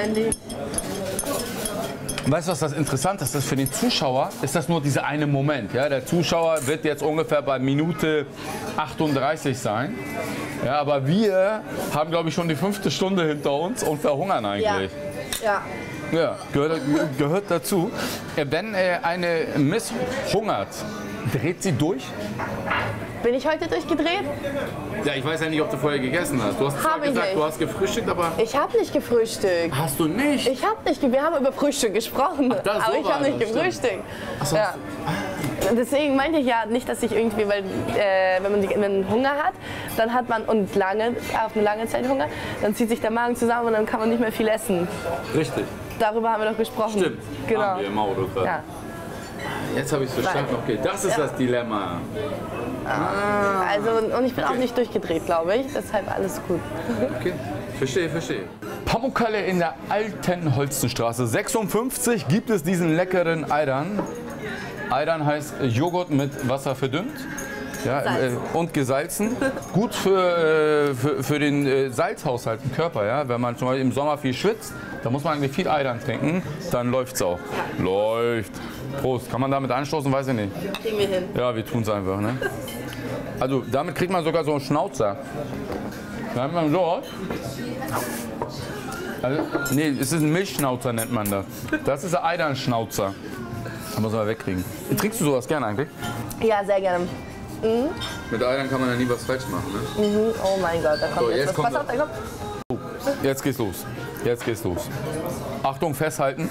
Weißt du, was das Interessante ist? Für den Zuschauer ist das nur dieser eine Moment. Ja? Der Zuschauer wird jetzt ungefähr bei Minute 38 sein. Ja, aber wir haben, glaube ich, schon die 5. Stunde hinter uns und verhungern eigentlich. Ja. Ja, gehört dazu. Wenn eine Miss hungert, dreht sie durch? Bin ich heute durchgedreht? Ja, ich weiß ja nicht, ob du vorher gegessen hast. Du hast zwar gesagt, du hast gefrühstückt, aber... Ich habe nicht gefrühstückt. Hast du nicht? Ich habe nicht. Wir haben über Frühstück gesprochen. Ach, aber ich habe nicht gefrühstückt. So. Ja. Deswegen meinte ich ja nicht, dass ich irgendwie, weil wenn man Hunger hat, dann hat man auf eine lange Zeit Hunger, dann zieht sich der Magen zusammen und dann kann man nicht mehr viel essen. Richtig. Darüber haben wir doch gesprochen. Stimmt. Genau. Haben wir im Auto gerade. Ja. Jetzt habe ich es verstanden. Okay, das ist das Dilemma. Also, und ich bin auch nicht durchgedreht, glaube ich. Deshalb alles gut. Okay, verstehe. Pamukkale in der alten Holstenstraße 56 gibt es diesen leckeren Ayran. Ayran heißt Joghurt mit Wasser verdünnt. Ja, und gesalzen. Gut für den Salzhaushalt im Körper. Ja? Wenn man zum Beispiel im Sommer viel schwitzt, dann muss man eigentlich viel Ayran trinken. Dann läuft es auch. Läuft. Prost. Kann man damit anstoßen? Weiß ich nicht. Kriegen wir hin. Ja, wir tun es einfach. Ne? Also damit kriegt man sogar so einen Schnauzer. Da hat man so. Also, nee, es ist ein Milchschnauzer, nennt man das. Das ist ein Ayran-Schnauzer. Da muss man wegkriegen. Trinkst du sowas gerne eigentlich? Ja, sehr gerne. Mhm. Mit Ayran kann man ja nie was falsch machen, ne? Mhm. Oh mein Gott, da kommt So, jetzt jetzt was. kommt Pass auf, da kommt. Jetzt geht's los. Jetzt geht's los. Achtung, festhalten.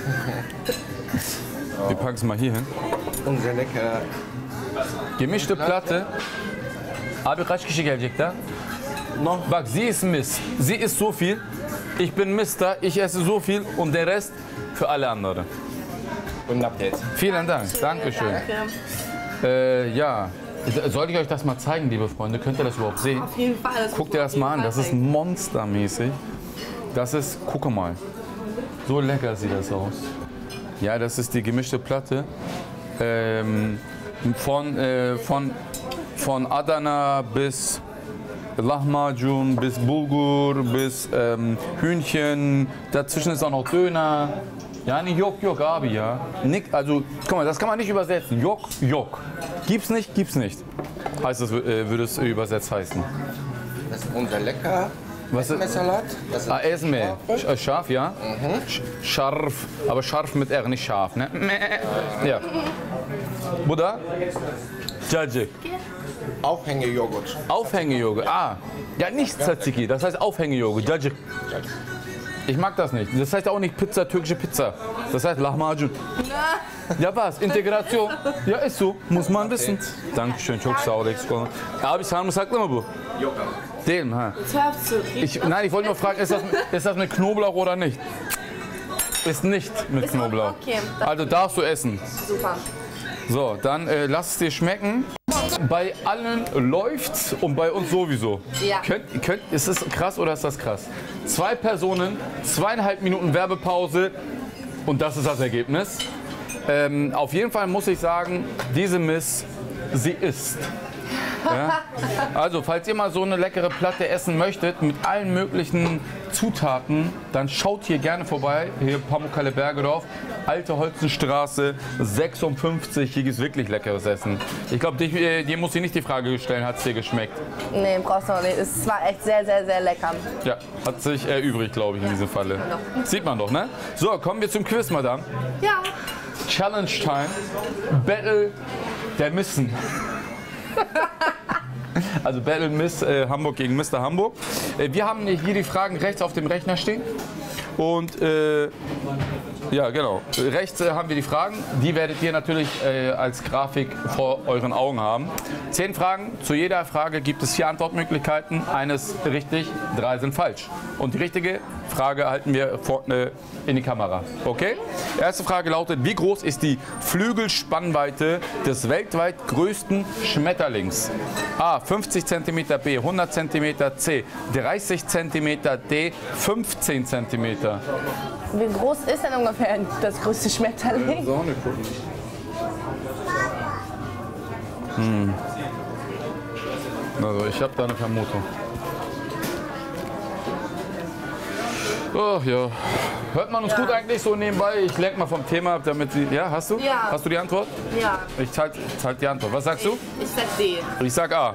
Wir packen es mal hier hin. Und sehr lecker. Gemischte Platte. Abi kaç kişi gelecek da? Bak, sie ist Miss. Sie isst so viel. Ich bin Mister. Ich esse so viel und der Rest für alle anderen. Und ab jetzt. Vielen Dank. Dankeschön. Ja. Sollte ich euch das mal zeigen, liebe Freunde? Könnt ihr das überhaupt sehen? Auf jeden Fall. Guckt ihr das mal an. Das ist monstermäßig. Das ist, gucke mal. So lecker sieht das aus. Ja, das ist die gemischte Platte. Von Adana bis Lahmacun, bis Bulgur, bis Hühnchen. Dazwischen ist auch noch Döner. Ja, nicht Yok, Abi, ja. Also, guck mal, das kann man nicht übersetzen. Yok. Gibt's nicht. Heißt das, würde es übersetzt heißen. Das ist unser lecker Esme-Salat. Esme. Scharf, ja? Mhm. Scharf, aber scharf mit R, nicht scharf, ne? Ja. Buddha? Cacık. Aufhängejoghurt. Aufhängejoghurt, Ja, nicht Tzatziki, das heißt Aufhängejoghurt. Cacık. Ich mag das nicht. Das heißt auch nicht Pizza, türkische Pizza. Das heißt Lahmacun. Ja was? Integration. Ja ist so. Muss man wissen. Dankeschön. Çok sağ ol. Eksik olma. Abi sarımsaklı mı bu? Yok abi. Değil mi? Ha. Nein, ich wollte nur fragen, ist das mit Knoblauch oder nicht? Ist nicht mit Knoblauch. Okay. Also darfst du essen. Super. So, dann lass es dir schmecken. Bei allen läuft's und bei uns sowieso. Ja. Ist das krass oder ist das krass? 2 Personen, 2,5 Minuten Werbepause und das ist das Ergebnis. Auf jeden Fall muss ich sagen, diese Miss, sie isst. Ja? Also, falls ihr mal so eine leckere Platte essen möchtet, mit allen möglichen Zutaten, dann schaut hier gerne vorbei. Hier Pamukkale Bergedorf, Alte Holzenstraße 56. Hier gibt es wirklich leckeres Essen. Ich glaube, dir muss ich nicht die Frage stellen, hat es dir geschmeckt? Nee, brauchst du noch nicht. Es war echt sehr, sehr, sehr lecker. Ja, hat sich erübrigt, glaube ich, in diesem Falle. Sieht man doch, ne? So, kommen wir zum Quiz, Madame. Ja. Challenge Time. Battle der Missen. Also Battle Miss Hamburg gegen Mr. Hamburg. Wir haben hier die Fragen rechts auf dem Rechner stehen. Und ja, genau. Rechts haben wir die Fragen. Die werdet ihr natürlich als Grafik vor euren Augen haben. 10 Fragen. Zu jeder Frage gibt es 4 Antwortmöglichkeiten. Eine ist richtig, 3 sind falsch. Und die richtige Frage halten wir vorne in die Kamera. Okay? Erste Frage lautet, wie groß ist die Flügelspannweite des weltweit größten Schmetterlings? A. 50 cm, B. 100 cm, C. 30 cm, D. 15 cm. Wie groß ist denn ungefähr das größte Schmetterling? Sonne gucken. Also ich habe da eine Vermutung. Oh ja. Hört man uns gut eigentlich so nebenbei? Ich lenke mal vom Thema ab, damit Sie... Ja, hast du? Ja. Hast du die Antwort? Ja. Ich zeig die Antwort. Was sagst du? Ich sag D. Ich sag A.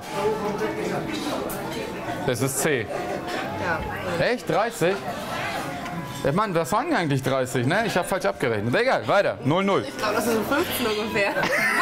Es ist C. Ja. Echt? 30? Ja, Mann, das waren eigentlich 30, ne? Ich habe falsch abgerechnet. Egal, weiter. 0-0. Ich glaube, das sind 15 ungefähr.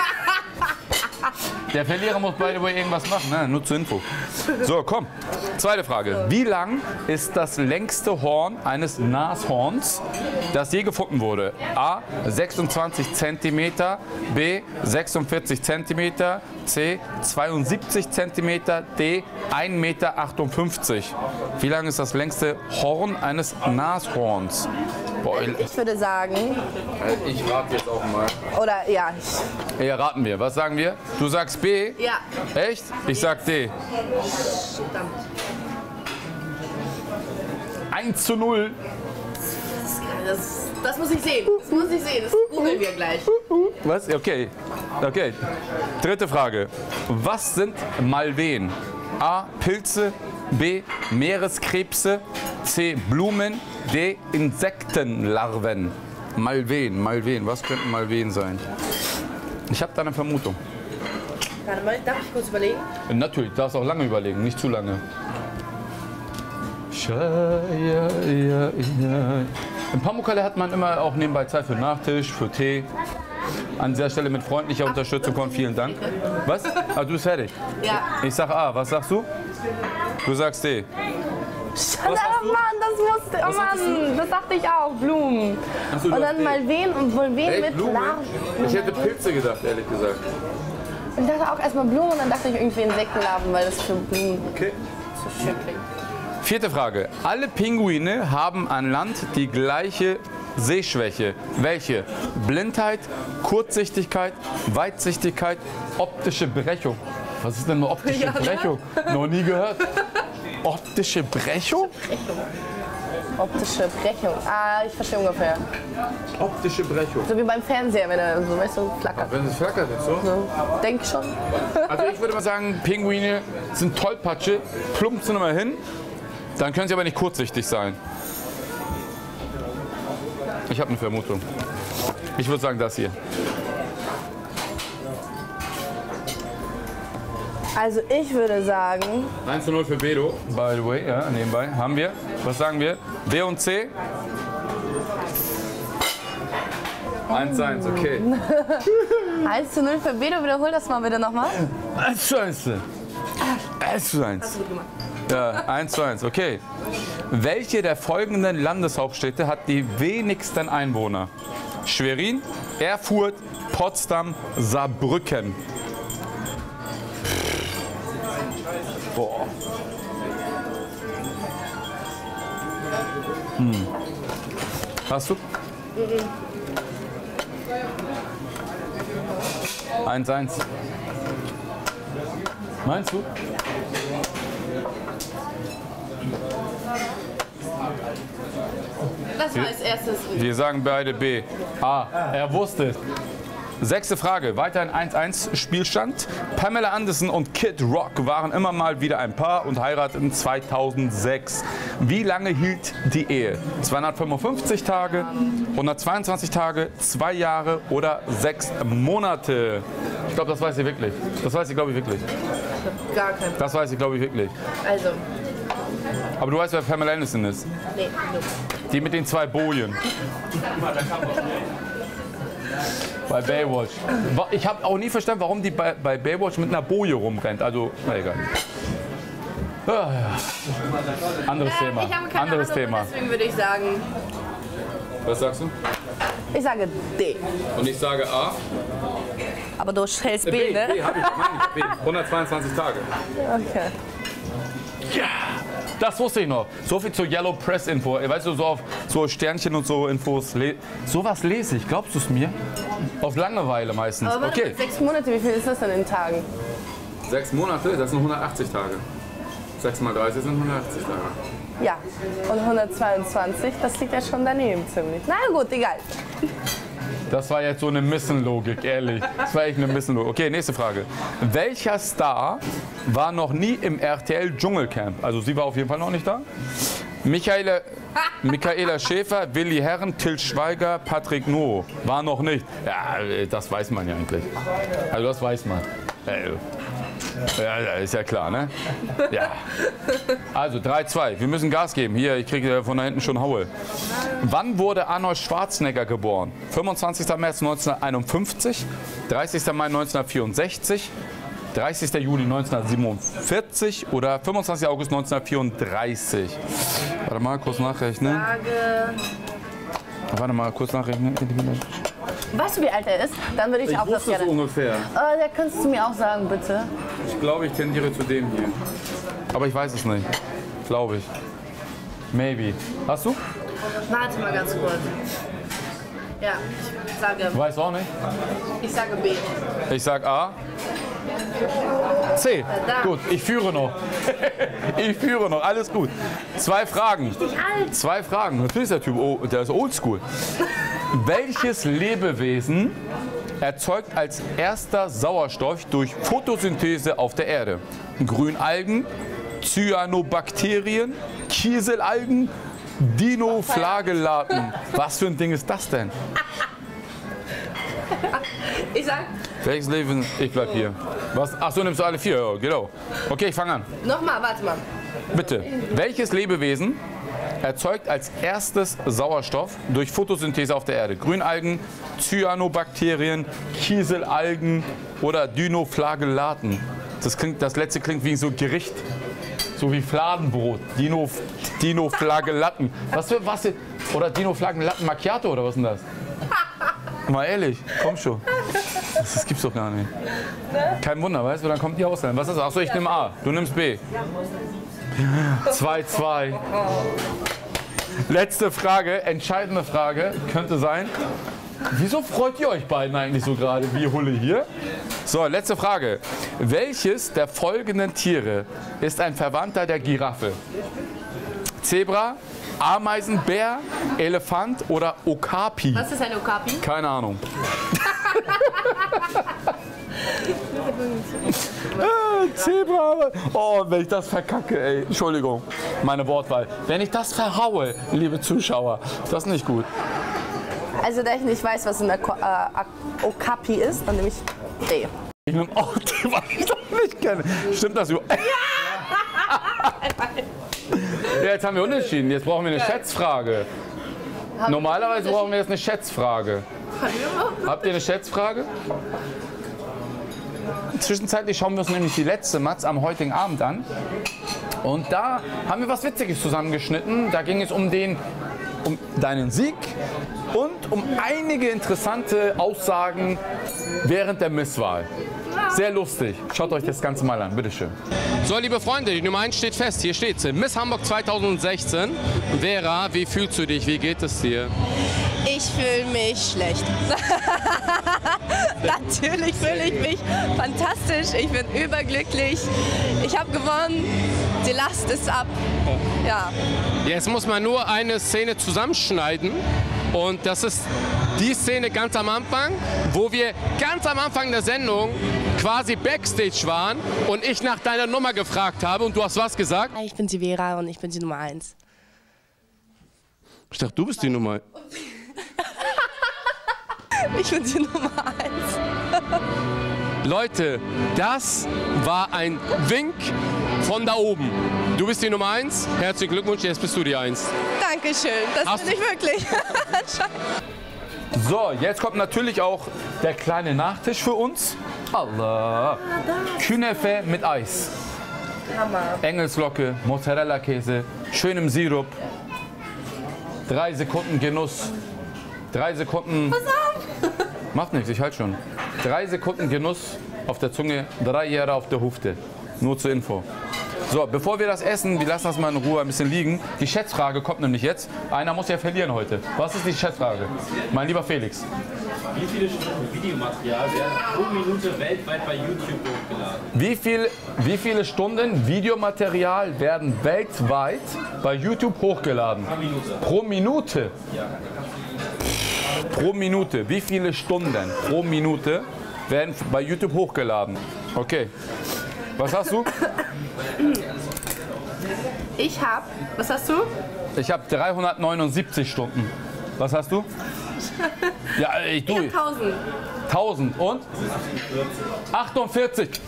Der Verlierer muss by the way irgendwas machen, ne? Nur zur Info. So, komm. Zweite Frage. Wie lang ist das längste Horn eines Nashorns, das je gefunden wurde? A. 26 cm, B. 46 cm, C. 72 cm, D. 1,58 Meter. Wie lang ist das längste Horn eines Nashorns? Boah, Ich würde sagen, ich rate jetzt auch mal. oder ja, Ja, raten wir. Was sagen wir? Du sagst B? ja. Echt? Ich sag D. 1:0. Das muss ich sehen. Das muss ich sehen. Das googeln wir gleich. Was? Okay. Okay. Dritte Frage. Was sind Malven? A. Pilze. B. Meereskrebse. C. Blumen. D. Insektenlarven. Malven. Was könnten Malven sein? Ich habe da eine Vermutung. Warte mal, darf ich kurz überlegen? Natürlich, darfst auch lange überlegen, nicht zu lange. Im Pamukkale hat man immer auch nebenbei Zeit für Nachtisch, für Tee. An dieser Stelle mit freundlicher Unterstützung von vielen Dank. Was? Ah, du bist fertig? Ja. Ich sag A, was sagst du? Du sagst D. Oh Mann, das wusste oh Mann, das dachte ich auch, Blumen. Ach so, du Und hast dann D. Malven und Vulven mit Blumen? Larven. Ich hätte Pilze gedacht, ehrlich gesagt. Ich dachte auch erstmal Blumen und dann dachte ich irgendwie Insektenlarven, weil das für Blumen Okay. so schön klingt. Vierte Frage. Alle Pinguine haben an Land die gleiche Sehschwäche. Welche? Blindheit, Kurzsichtigkeit, Weitsichtigkeit, optische Brechung. Was ist denn eine optische Ja, ne? Brechung? Noch nie gehört. Optische Brechung? Optische Brechung. Ah, ich verstehe ungefähr. Optische Brechung. So wie beim Fernseher, wenn er so, weißt du, flackert. Wenn es flackert jetzt so? So, denk schon. Also ich würde mal sagen, Pinguine sind Tollpatsche, plumpsen immer hin. Dann können sie aber nicht kurzsichtig sein. Ich habe eine Vermutung. Ich würde sagen, das hier. Also ich würde sagen, 1:0 für Bedo. By the way, ja, nebenbei. Haben wir. Was sagen wir? B und C? 1:1, okay. 1:0 für Bedo, wiederhol das mal bitte nochmal. 1:1. 1:1. Ja, 1:1, okay. Welche der folgenden Landeshauptstädte hat die wenigsten Einwohner? Schwerin, Erfurt, Potsdam, Saarbrücken. Boah. Hast du? 1:1. Meinst du? Was war als erstes? Wir sagen beide B. A. Er wusste es. Sechste Frage. Weiterhin 1:1 Spielstand. Pamela Anderson und Kid Rock waren immer mal wieder ein Paar und heirateten 2006. Wie lange hielt die Ehe? 255 Tage, 122 Tage, 2 Jahre oder 6 Monate? Ich glaube, das weiß sie wirklich. Das weiß ich, glaube ich, wirklich. Gar kein. Das weiß ich, glaube ich, wirklich. Also, Aber du weißt, wer Pamela Anderson ist? nee, Die mit den 2 Bojen. Bei Baywatch. Ich habe auch nie verstanden, warum die bei Baywatch mit einer Boje rumrennt. Also, na egal. Ah, ja. Anderes Thema. Ich habe keine Anderes Ahnung, Thema. deswegen würde ich sagen, Was sagst du? ich sage D. Und ich sage A. Aber du stellst B, ne? B, hab ich, meine ich, B. 122 Tage. Okay. Ja, das wusste ich noch. So viel zur Yellow Press Info. Weißt du, so auf so Sternchen und so Infos. Sowas lese ich, glaubst du es mir? Auf Langeweile meistens. Aber warte, Okay. 6 Monate, wie viel ist das denn in Tagen? 6 Monate, das sind 180 Tage. 6 mal 30 sind 180 Tage. Ja. Und 122, das liegt ja schon daneben ziemlich. Na gut, egal. Das war jetzt so eine Missenlogik, ehrlich. Das war echt eine Missenlogik. Okay, nächste Frage. Welcher Star war noch nie im RTL Dschungelcamp? Also sie war auf jeden Fall noch nicht da. Michaela Schäfer, Willi Herren, Till Schweiger, Patrick Noh. War noch nicht. Ja, das weiß man ja eigentlich. Also das weiß man. Ja, ist ja klar, ne? Ja. Also 3-2. Wir müssen Gas geben. Hier, ich kriege von da hinten schon Haue. Wann wurde Arnold Schwarzenegger geboren? 25. März 1951, 30. Mai 1964, 30. Juli 1947 oder 25. August 1934? Warte mal, kurz nachrechnen. Warte mal, kurz nachrechnen. Weißt du, wie alt er ist? Dann würde ich auch das gerne. Ungefähr. Da könntest du mir auch sagen, bitte. Ich glaube, ich tendiere zu dem hier. Aber ich weiß es nicht. Glaube ich. Maybe. Hast du? Warte mal ganz kurz. Ja, ich sage. Du weißt auch nicht? Ich sage B. Ich sag A. C. Gut, ich führe noch. Ich führe noch, alles gut. 2 Fragen. 2 Fragen. Natürlich ist der Typ, oh, der ist oldschool. Welches Lebewesen erzeugt als erster Sauerstoff durch Photosynthese auf der Erde? Grünalgen, Cyanobakterien, Kieselalgen, Dinoflagellaten. Was für ein Ding ist das denn? Ich sag. Welches Leben? Ich bleib hier. Was? Ach so, nimmst du alle 4? Ja, genau. Okay, ich fange an. Nochmal, warte mal. Bitte. Welches Lebewesen erzeugt als erstes Sauerstoff durch Photosynthese auf der Erde? Grünalgen, Cyanobakterien, Kieselalgen oder Dinoflagellaten? Das letzte klingt wie so ein Gericht. So wie Fladenbrot. Dinoflagellaten. Was? Oder Dinoflagellaten Macchiato oder was ist denn das? Mal ehrlich, komm schon. Das gibt's doch gar nicht. Kein Wunder, weißt du, dann kommt die Ausländer. Was ist das? Achso, ich nehme A. Du nimmst B. 2-2. Letzte Frage, entscheidende Frage könnte sein. Wieso freut ihr euch beiden eigentlich so gerade wie Hulle hier? So, letzte Frage. Welches der folgenden Tiere ist ein Verwandter der Giraffe? Zebra, Ameisenbär, Elefant oder Okapi? Was ist ein Okapi? Keine Ahnung. Zebra. Oh, wenn ich das verkacke, ey. Entschuldigung, meine Wortwahl. Wenn ich das verhaue, liebe Zuschauer, das ist nicht gut. Also, da ich nicht weiß, was ein Okapi ist, dann nehme ich D. Ich nehme auch D, was ich doch nicht kenne. Stimmt das überhaupt? Ja, jetzt haben wir unentschieden. Jetzt brauchen wir eine Schätzfrage. Normalerweise brauchen wir jetzt eine Schätzfrage. Habt ihr eine Schätzfrage? Zwischenzeitlich schauen wir uns nämlich die letzte Matz am heutigen Abend an. Und da haben wir was Witziges zusammengeschnitten. Da ging es um deinen Sieg und um einige interessante Aussagen während der Misswahl. Sehr lustig. Schaut euch das Ganze mal an, bitteschön. So, liebe Freunde, die Nummer 1 steht fest. Hier steht sie. Miss Hamburg 2016. Vera, wie fühlst du dich? Wie geht es dir? Ich fühle mich schlecht. Natürlich fühle ich mich fantastisch. Ich bin überglücklich. Ich habe gewonnen. Die Last ist ab. Ja. Jetzt muss man nur eine Szene zusammenschneiden. Und das ist die Szene ganz am Anfang, wo wir ganz am Anfang der Sendung quasi Backstage waren und ich nach deiner Nummer gefragt habe und du hast was gesagt? Ich bin die Vera und ich bin die Nummer 1. Ich dachte, du bist die Nummer. Ich bin die Nummer 1. Leute, das war ein Wink von da oben. Du bist die Nummer 1. Herzlichen Glückwunsch, jetzt bist du die 1. Dankeschön, das bin ich wirklich. So, jetzt kommt natürlich auch der kleine Nachtisch für uns. Allah. Künefe mit Eis. Hammer. Engelslocke, Mozzarella-Käse, schönem Sirup. 3 Sekunden Genuss. 3 Sekunden. Pass auf! Macht nichts, ich halt schon. 3 Sekunden Genuss auf der Zunge, 3 Jahre auf der Hufte. Nur zur Info. So, bevor wir das essen, wir lassen das mal in Ruhe ein bisschen liegen. Die Schätzfrage kommt nämlich jetzt. Einer muss ja verlieren heute. Was ist die Schätzfrage? Mein lieber Felix. Wie viele Stunden Videomaterial werden pro Minute weltweit bei YouTube hochgeladen? Wie viele Stunden Videomaterial werden weltweit bei YouTube hochgeladen? Pro Minute. Ja. Pro Minute. Wie viele Stunden pro Minute werden bei YouTube hochgeladen? Okay. Was hast du? Ich hab, was hast du? Ich habe 379 Stunden. Was hast du? Ja, ich tue. Ich hab 1000. 1000 und? 48.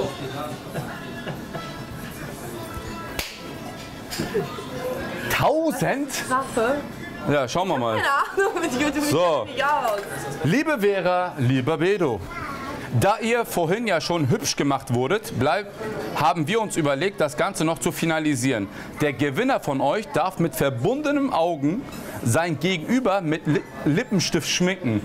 1000? Waffe. Ja, schauen wir mal. Keine Ahnung, mit YouTube So. nicht aus. Liebe Vera, lieber Bedo, da ihr vorhin ja schon hübsch gemacht wurdet, haben wir uns überlegt, das Ganze noch zu finalisieren. Der Gewinner von euch darf mit verbundenen Augen sein Gegenüber mit Lippenstift schminken.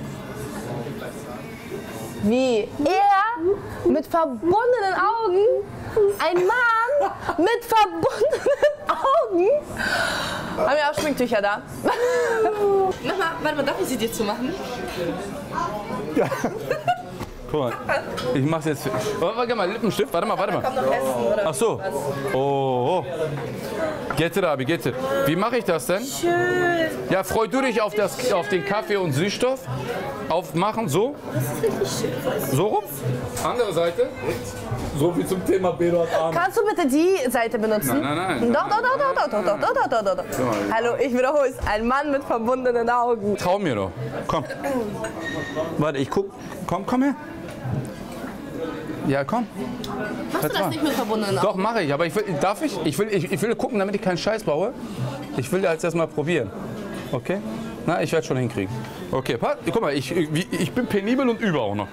Wie? Er mit verbundenen Augen? Ein Mann mit verbundenen Augen? Haben wir auch Schminktücher da? Mach mal, warte mal, darf ich sie dir zu machen? Ja. Guck mal, ich mach's jetzt. Warte mal, Lippenstift, warte mal. Kommt noch Essen, oder? Ach so. Oh. Getir abi, getir. Wie mache ich das denn? Schön. Ja, freu du dich auf den Kaffee und Süßstoff. Aufmachen, so. Das ist richtig schön. So rum. Andere Seite. So viel zum Thema Bedo hat Arme. Kannst du bitte die Seite benutzen? Nein. Doch. Hallo, ich wiederhole es. Ein Mann mit verbundenen Augen. Trau mir doch. Komm. Warte, ich guck. Komm her. Ja, komm. Machst du das nicht mit verbundenen Augen? Doch, mache ich. Aber darf ich? Ich will gucken, damit ich keinen Scheiß baue. Ich will das erst mal probieren. Okay? Na, ich werde schon hinkriegen. Okay, guck mal, ich bin penibel und übe auch noch.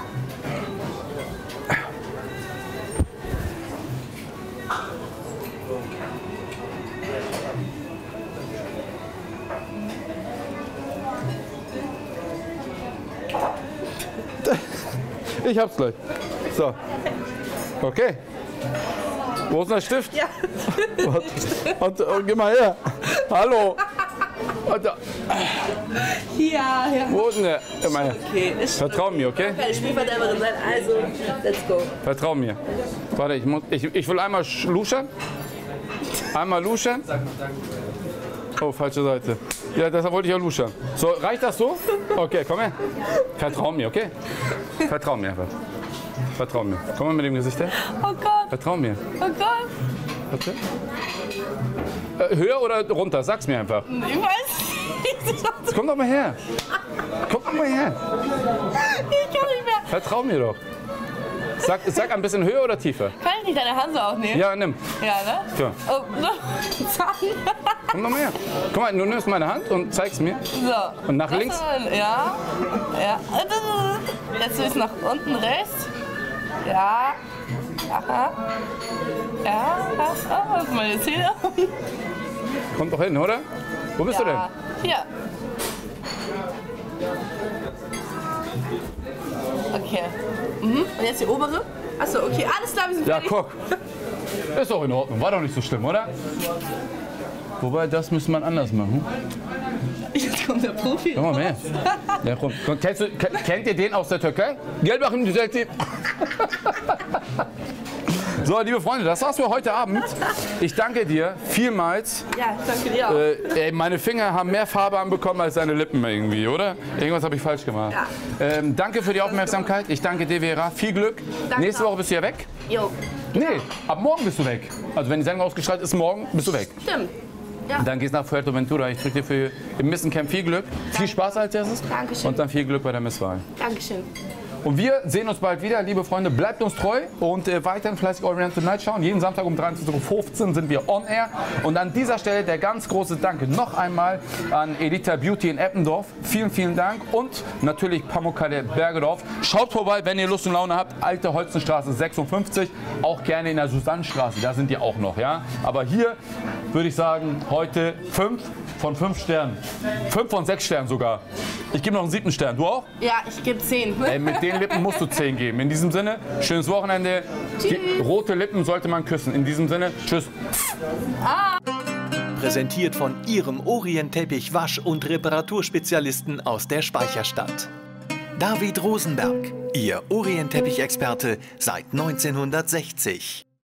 Ich hab's gleich. So. Okay. Wo ist denn der Stift? Ja. Geh mal her. Hallo. Ja. Wo ist denn der? Okay, Vertrau mir, okay? keine Spielverderberin sein, also let's go. Vertrau mir. Warte, ich will einmal luschern. Einmal luschern. Oh, falsche Seite. Ja, deshalb wollte ich ja luschern. So, reicht das so? Okay, komm her. Vertrau mir, okay? Vertrau mir einfach. Vertrau mir. Komm mal mit dem Gesicht her. Oh Gott. Vertrau mir. Oh Gott. Okay. Höher oder runter? Sag's mir einfach. Ich weiß nicht. Komm doch mal her. Komm doch mal her. Ich kann nicht mehr. Vertrau mir doch. Sag ein bisschen höher oder tiefer? Kann ich nicht deine Hand so aufnehmen? Ja, nimm. Ja, ne? Ja. Oh, Komm doch mal her. Guck mal, du nimmst meine Hand und zeigst mir. So. Und nach links? Ja. Jetzt ist nach unten rechts. Ja. Aha. Ja. Oh, was sind meine Zähne? Kommt doch hin, oder? Wo bist du denn? Hier. Okay. Und jetzt die obere? Achso, okay, alles klar, wir sind Ja, fertig. guck. Ist doch in Ordnung. War doch nicht so schlimm, oder? Wobei, das müsste man anders machen. Jetzt kommt der Profi. Komm mal her. Ja, komm. Kennt ihr den aus der Türkei? Geld machen, die Seite. So, liebe Freunde, das war's für heute Abend. Ich danke dir vielmals. Ja, danke dir auch. Ey, meine Finger haben mehr Farbe anbekommen als deine Lippen irgendwie, oder? Irgendwas habe ich falsch gemacht. Ja. Danke für die Aufmerksamkeit. Ich danke dir, Vera. Viel Glück. Danke Nächste Woche bist du ja weg. Jo. Nee, ab morgen bist du weg. Also wenn die Sendung ausgestrahlt ist, morgen bist du weg. Stimmt. Ja. Und dann gehst du nach Fuerteventura. Ich drücke dir im Missencamp viel Glück. Viel Spaß als erstes. Dankeschön. Und dann viel Glück bei der Misswahl. Dankeschön. Und wir sehen uns bald wieder, liebe Freunde. Bleibt uns treu und weiterhin fleißig Orient Tonight schauen. Jeden Samstag um 23:15 Uhr sind wir on air. Und an dieser Stelle der ganz große Dank noch einmal an Elita Beauty in Eppendorf. Vielen, vielen Dank. Und natürlich Pamukkale Bergedorf. Schaut vorbei, wenn ihr Lust und Laune habt. Alte Holzenstraße 56. Auch gerne in der Susannenstraße. Da sind die auch noch. Ja? Aber hier würde ich sagen, heute 5 von 5 Sternen. 5 von 6 Sternen sogar. Ich gebe noch einen 7. Stern. Du auch? Ja, ich gebe 10. Mit den Lippen musst du 10 geben. In diesem Sinne, schönes Wochenende. Rote Lippen sollte man küssen. In diesem Sinne, tschüss. Präsentiert von Ihrem Orient-Teppich Wasch- und Reparaturspezialisten aus der Speicherstadt. David Rosenberg, Ihr Orient-Teppich-Experte seit 1960.